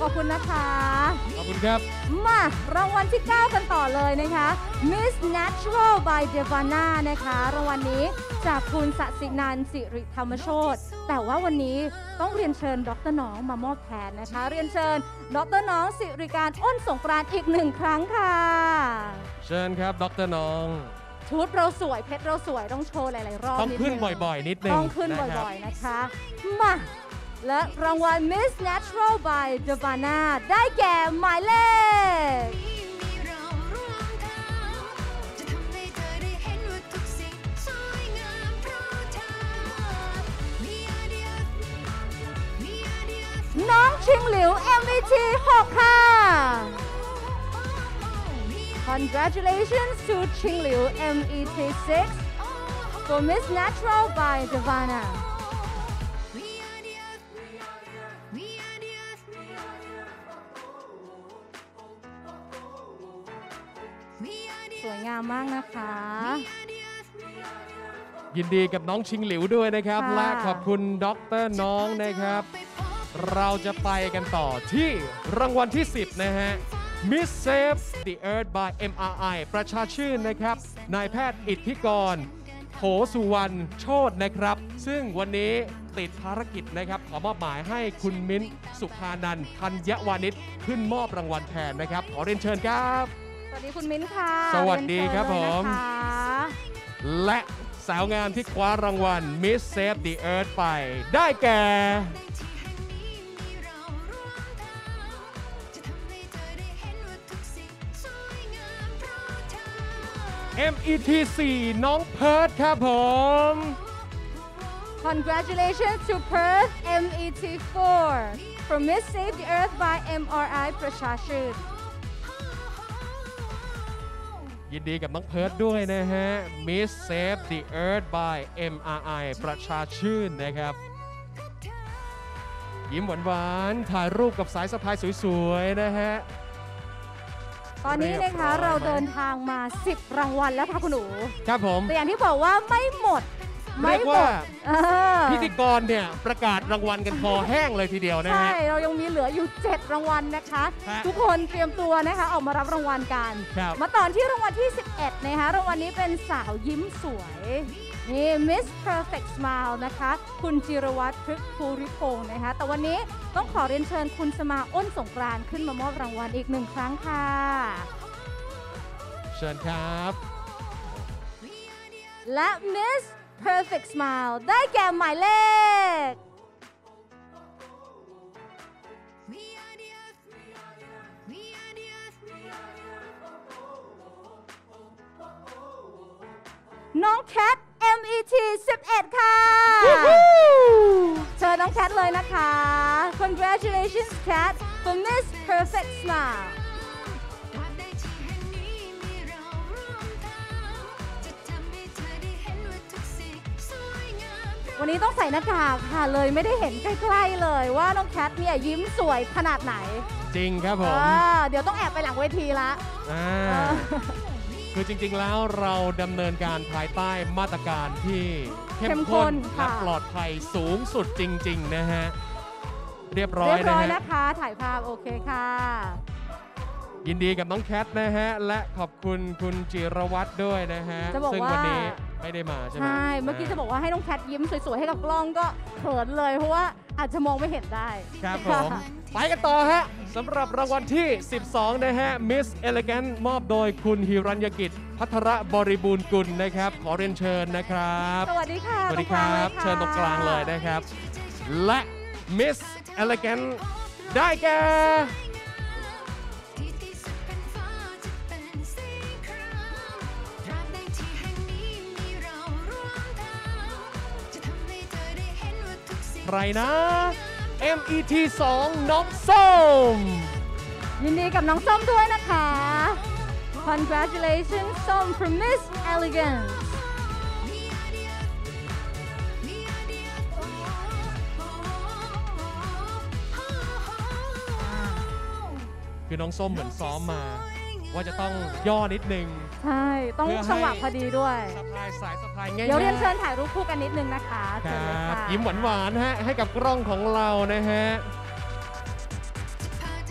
อบคุณนะคะขอบคุณครับมารางวัลที่ 9 กันต่อเลยนะคะ Miss Natural by Devana นะคะรางวัลนี้จากคุณสศินันท์สิริธรรมโชติแต่ว่าวันนี้ต้องเรียนเชิญดร.น้องมามอบแทนนะคะเรียนเชิญดร.น้องสิริการอ้นสงกรานต์อีก1 ครั้งค่ะเชิญครับดร.น้องชุดเราสวยเพชรเราสวยต้องโชว์หลายๆรอบต้องขึ้นบ่อยๆนิดนึงต้องขึ้นบ่อยๆนะคะมาและรางวัล Miss Natural by Devana ได้แก่หมายเลขน้องชิงหลิว MVT 6 ค่ะ Congratulations to Ching Liu MET 6 for Miss Natural by Devana สวยงามมากนะคะยินดีกับน้องชิงหลิวด้วยนะครับและขอบคุณดร.น้องนะครับเราจะไปกันต่อที่รางวัลที่ 10 นะฮะ Miss Save the Earth by MRI ประชาชื่นนะครับนายแพทย์อิทธิกรโถสุวรรณโชตินะครับซึ่งวันนี้ติดภารกิจนะครับขอมอบหมายให้คุณมิ้นสุภานันท์ธัญวานิชขึ้นมอบรางวัลแทนนะครับขอเรียนเชิญครับสวัสดีคุณมิ้นค่ะสวัสดีครับผมและสาวงามที่คว้ารางวัล Miss Save the Earth ไปได้แก่ MET 4 น้องเพิร์ทครับผม Congratulations to Perth MET 4 for Miss Save the Earth by MRI ประชาชื่นยินดีกับน้องเพิร์ทด้วยนะฮะ Miss Save the Earth by MRI ประชาชื่นนะครับยิ้มหวานๆถ่ายรูปกับสายสะพายสวยๆนะฮะตอนนี้นะคะเราเดินทางมา10 รางวัลแล้วค่ะคุณหนูครับผมแต่อย่างที่บอกว่าไม่หมดเรียกว่าพิธีกรเนี่ยประกาศรางวัลกันคอแห้งเลยทีเดียวนะฮะใช่เรายังมีเหลืออยู่7 รางวัลนะคะทุกคนเตรียมตัวนะคะออกมารับรางวัลกันมาต่อที่รางวัลที่11นะคะรางวัลนี้เป็นสาวยิ้มสวยนี่ Miss Perfect Smile นะคะคุณจิรวัตรพฤกษ์ภูริพงศ์นะคะแต่วันนี้ต้องขอเรียนเชิญคุณสมาอ้นสงกรานต์ขึ้นมามอบรางวัลอีก1 ครั้งค่ะเชิญครับและ Miss Perfect Smile ได้แก่หมายเลขน้องแคท MET 11 ค่ะเชิญน้องแคทเลยนะคะ Congratulations Cat for Miss Perfect Smile วันนี้ต้องใส่หน้ากากค่ะเลยไม่ได้เห็นใกล้ๆเลยว่าน้องแคทเนี่ยยิ้มสวยขนาดไหนจริงครับผมเดี๋ยวต้องแอบไปหลังเวทีละคือจริงๆแล้วเราดำเนินการภายใต้มาตรการที่เข้มข้นและปลอดภัยสูงสุดจริงๆนะฮะเรียบร้อยนะคะถ่ายภาพโอเคค่ะยินดีกับน้องแคทนะฮะและขอบคุณคุณจิรวัตรด้วยนะฮะซึ่งวันนี้ไม่ได้มาใช่ไหมใช่เมื่อกี้จะบอกว่าให้น้องแคทยิ้มสวยๆให้กับกล้องก็เขินเลยเพราะว่าอาจจะมองไม่เห็นได้ครับผมไปกันต่อฮะสำหรับรางวัลที่12นะฮะ Miss Elegant มอบโดยคุณหิรัญญกิจภัทรบริบูรณ์กุลนะครับขอเรียนเชิญนะครับสวัสดีค่ะสวัสดีครับเชิญตรงกลางเลยนะครับและ Miss Elegant ได้แก่ใครนะ MET 2 น้องส้มยินดีกับน้องส้มด้วยนะคะ Congratulations ส้ม from Miss Elegance คือน้องส้มเหมือนซ้อมมาว่าจะต้องย่อนิดนึงใช่ต้องจังหวะพอดีด้วยสะพายสายสะพายง่ายๆเดี๋ยวเรียนเชิญถ่ายรูปคู่กันนิดนึงนะคะครับยิ้มหวานๆฮะให้กับกล้องของเรานะฮะ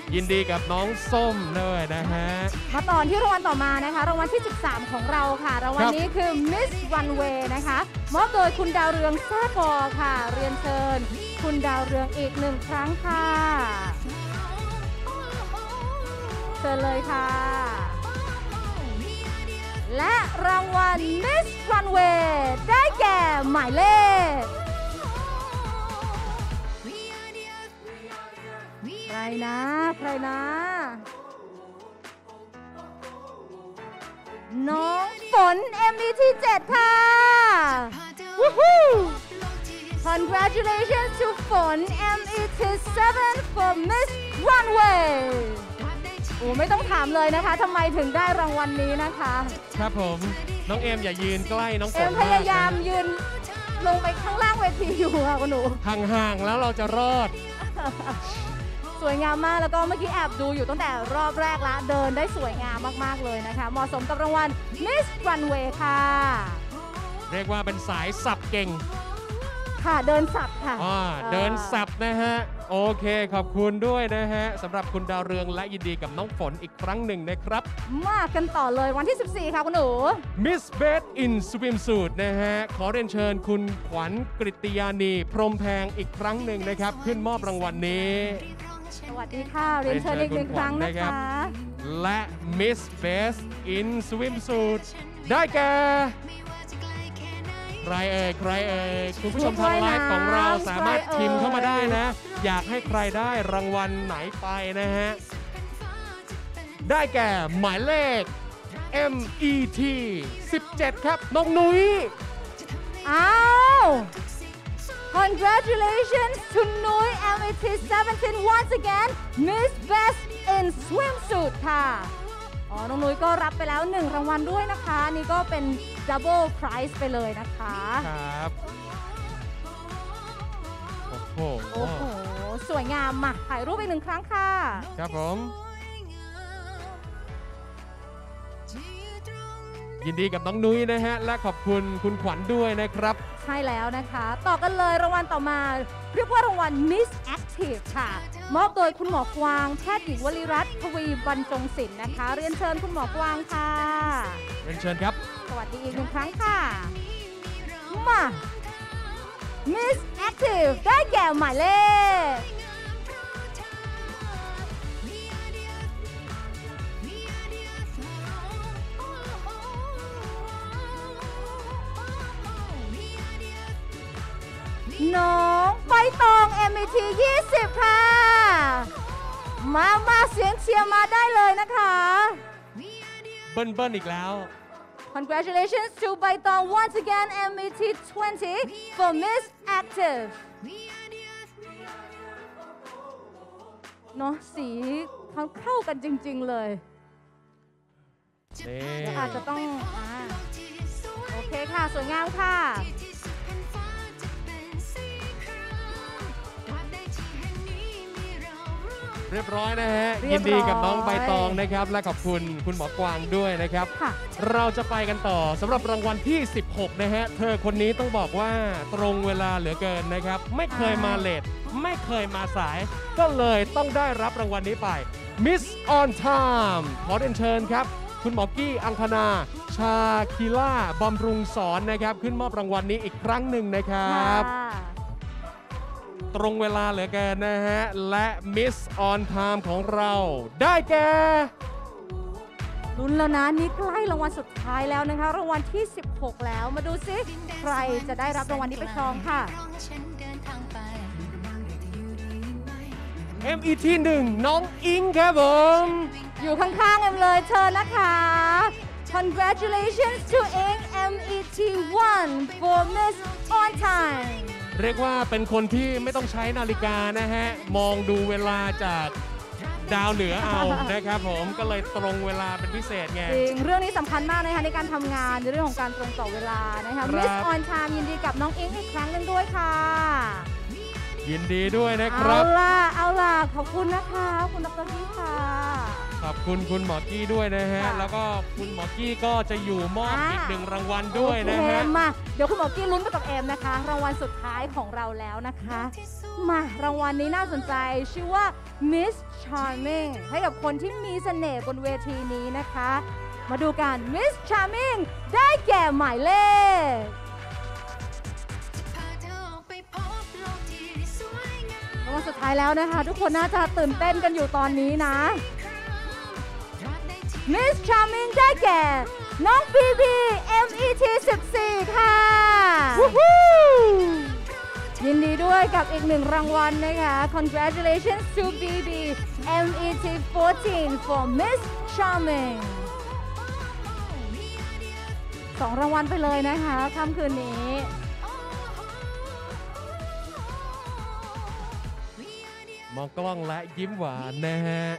ยินดีกับน้องส้มด้วยนะฮะมาต่อที่รางวัลต่อมานะคะรางวัลที่ 13 ของเราค่ะรางวัลนี้คือ Miss Runway นะคะมอบโดยคุณดาวเรืองแซ่กอค่ะเรียนเชิญคุณดาวเรืองอีก1ครั้งค่ะเชิญเลยค่ะและรางวัล Miss Runway ได้แก่หมายเลขใครนะน้องฝน MET 7 ค่ะ Congratulations to ฝน MET 7 for Miss Runway โอ้ไม่ต้องถามเลยนะคะทำไมถึงได้รางวัลนี้นะคะครับผมน้องเอมอย่ายืนใกล้น้องฝนพยายามยืนลงไปข้างล่างเวทีอยู่ค่ะคุณหนูห่างๆแล้วเราจะรอดสวยงามมากแล้วก็เมื่อกี้แอบดูอยู่ตั้งแต่รอบแรกละเดินได้สวยงามมากๆเลยนะคะเหมาะสมกับรางวัล Miss Runway ค่ะเรียกว่าเป็นสายสับเก่งค่ะเดินสับค่ะเดินสับนะฮะโอเคขอบคุณด้วยนะฮะสำหรับคุณดาวเรืองและยินดีกับน้องฝนอีกครั้งหนึ่งนะครับมากันต่อเลยวันที่ 14 ค่ะคุณหนู Miss Best in Swimsuit นะฮะขอเรียนเชิญคุณขวัญกฤติยานีพรหมแพงอีกครั้งหนึ่งนะครับขึ้นมอบรางวัลนี้สวัสดีค่ะเรียนเชิญอีก1ครั้งนะคะและ Miss Best in Swimsuit ได้แก่ใครเอ่ยคุณผู้ชมทางไลฟ์ของเราสามารถพิมพ์เข้ามาได้นะอยากให้ใครได้รางวัลไหนไปนะฮะได้แก่หมายเลข MET 17 ครับน้องนุ้ย Congratulations to Nui MET 17 once again Miss Best in Swimsuit ค่ะน้องนุ้ยก็รับไปแล้ว1รางวัลด้วยนะคะนี่ก็เป็น Double Prize ไปเลยนะคะครับโอ้โหสวยงามมาถ่ายรูปอีก1ครั้งค่ะครับผมยินดีกับน้องนุ้ยนะฮะและขอบคุณคุณขวัญด้วยนะครับใช่แล้วนะคะต่อกันเลยรางวัลต่อมาเรียกว่ารางวัล Miss Active ค่ะมอบโดยคุณหมอกวางแพทย์หญิงวลีรัตน์ทวีบรรจงศิลป์นะคะเรียนเชิญคุณหมอกวางค่ะเรียนเชิญครับสวัสดีอีก1ครั้งค่ะมา Miss Active ได้แก่หมายเลขน้องใบตอง MET 20 ค่ะมาเสียงเชียร์มาได้เลยนะคะเบิ้ลอีกแล้ว Congratulations to ใบตอง once again MET 20 for Miss Active เนาะสีเขาเข้ากันจริงๆเลยอาจจะต้องโอเคค่ะสวยงามค่ะเรียบร้อยนะฮะยินดีกับน้องใบตองนะครับและขอบคุณคุณหมอกวางด้วยนะครับเราจะไปกันต่อสำหรับรางวัลที่16นะฮะเธอคนนี้ต้องบอกว่าตรงเวลาเหลือเกินนะครับไม่เคยมาเลทไม่เคยมาสายก็เลยต้องได้รับรางวัลนี้ไป Miss on Time ขอเรียนเชิญครับคุณหมอกี้อังคณาชาคิล่าบำรุงสอนนะครับขึ้นมอบรางวัลนี้อีกครั้งหนึ่งนะครับตรงเวลาเหลือเกินนะฮะและ Miss on Time ของเราได้แก่ลุ้นแล้วนะนี่ใกล้รางวัลสุดท้ายแล้วนะคะรางวัลที่16แล้วมาดูซิใครจะได้รับรางวัลนี้ไปครองค่ะ MET 1 น้องอิงครับผมอยู่ข้างๆเอ็มเลยเชิญนะคะ Congratulations to Ing MET 1 for Miss on Time เรียกว่าเป็นคนที่ไม่ต้องใช้นาฬิกานะฮะมองดูเวลาจากดาวเหนือเอานะครับผมก็เลยตรงเวลาเป็นพิเศษไงจริงเรื่องนี้สำคัญมากนะคะในการทำงานในเรื่องของการตรงต่อเวลานะคะ Miss on Time ยินดีกับน้องอิงอีกครั้งหนึ่งด้วยค่ะยินดีด้วยนะครับเอาล่ะขอบคุณนะคะคุณดร.พี่ค่ะขอบคุณคุณหมอกี้ด้วยนะฮะแล้วก็คุณหมอกี้ก็จะอยู่มอบอีก1รางวัลด้วยนะฮะมาเดี๋ยวคุณหมอกี้ลุ้นไปกับเอมนะคะรางวัลสุดท้ายของเราแล้วนะคะมารางวัลนี้น่าสนใจชื่อว่า Miss Charming ให้กับคนที่มีเสน่ห์บนเวทีนี้นะคะมาดูกัน Miss Charming ได้แก่หมายเลขรางวัลสุดท้ายแล้วนะคะทุกคนน่าจะตื่นเต้นกันอยู่ตอนนี้นะ Miss Charming ได้แก่น้อง BB MET 14 ค่ะยินดีด้วยกับอีก1รางวัลนะคะ Congratulations to BB MET 14 for Miss Charming 2 รางวัลไปเลยนะคะค่ำคืนนี้มองกล้องและยิ้มหวานนะฮะ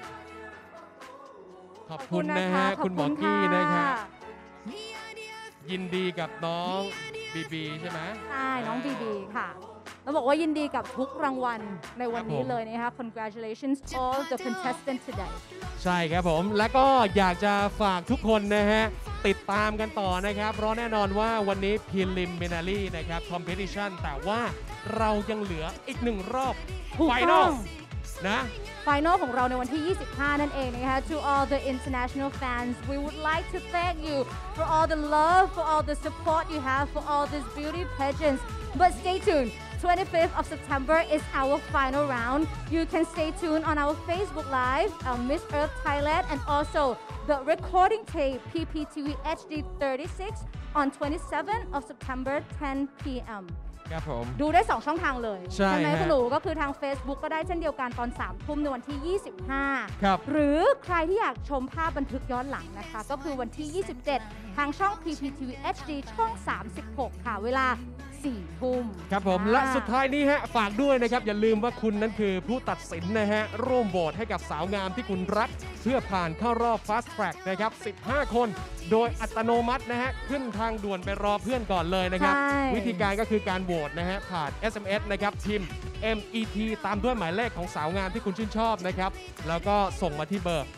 ขอบคุณนะฮะคุณหมอกี้นะครับยินดีกับน้องบีบีใช่ไหมใช่น้องบีบีค่ะแล้วบอกว่ายินดีกับทุกรางวัลในวันนี้เลยนะคะ Congratulations all the contestants today ใช่ครับผมและก็อยากจะฝากทุกคนนะฮะติดตามกันต่อนะครับเพราะแน่นอนว่าวันนี้ Preliminary นะครับ Competition แต่ว่าเรายังเหลืออีก1รอบ Final นะ Final ของเราในวันที่ 25 นั่นเองนะคะ To all the international fans we would like to thank you for all the love for all the support you have for all these beauty pageants but stay tuned 25th of September is our final round. You can stay tuned on our Facebook Live, Miss Earth Thailand, and also the recording tape PPTV HD 36 on 27th of September 10 p.m. ครับผมดูได้2ช่องทางเลยใช่ไหมคุณหนูก็คือทาง Facebook ก็ได้เช่นเดียวกันตอน 3 ทุ่มในวันที่ 25 ครับหรือใครที่อยากชมภาพบันทึกย้อนหลังนะคะก็คือวันที่ 27 ทางช่อง PPTV HD ช่อง 36 ค่ะเวลา 4 ทุ่มครับผมและสุดท้ายนี้ฮะฝากด้วยนะครับอย่าลืมว่าคุณนั้นคือผู้ตัดสินนะฮะร่วมโหวตให้กับสาวงามที่คุณรักเพื่อผ่านเข้ารอบ Fast Track นะครับ15 คนโดยอัตโนมัตินะฮะขึ้นทางด่วนไปรอเพื่อนก่อนเลยนะครับวิธีการก็คือการโหวตนะฮะผ่าน SMS นะครับพิมพ์ MET ตามด้วยหมายเลขของสาวงามที่คุณชื่นชอบนะครับแล้วก็ส่งมาที่เบอร์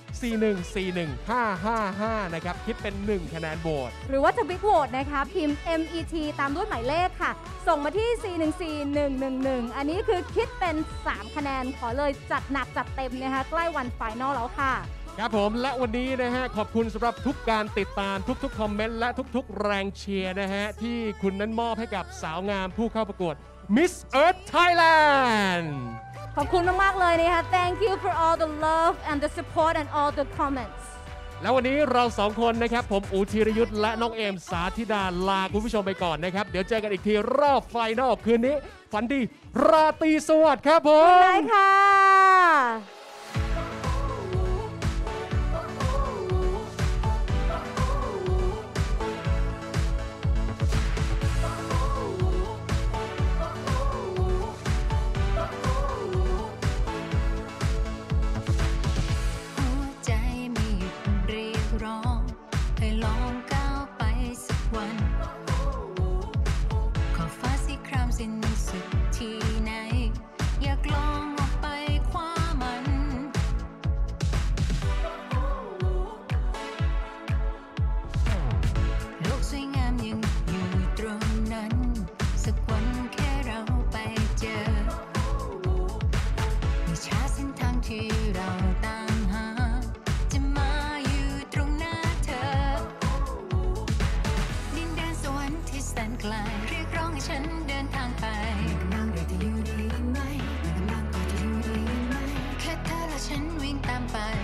4141555 นะครับคิดเป็น1คะแนนโหวตหรือว่าจะบิ๊กโหวตนะคะพิมพ์ MET ตามด้วยหมายเลขค่ะส่งมาที่ 4141111 อันนี้คือคิดเป็น3คะแนนขอเลยจัดหนักจัดเต็มนะคะใกล้วันไฟนอลแล้วค่ะครับผมและวันนี้นะฮะขอบคุณสำหรับทุกการติดตามทุกๆคอมเมนต์และทุกๆแรงเชียร์นะฮะที่คุณนั้นมอบให้กับสาวงามผู้เข้าประกวด Miss Earth Thailand ขอบคุณมากๆเลยนะคะ Thank you for all the love and the support and all the comments แล้ววันนี้เรา2คนนะครับผมอู๋ธีรยุทธและน้องเอมสาธิดาลาคุณผู้ชมไปก่อนนะครับเดี๋ยวเจอกันอีกทีรอบไฟนอลคืนนี้ฝันดีราตรีสวัสดิ์ครับผมได้ค่ะฉันวิ่งตามไป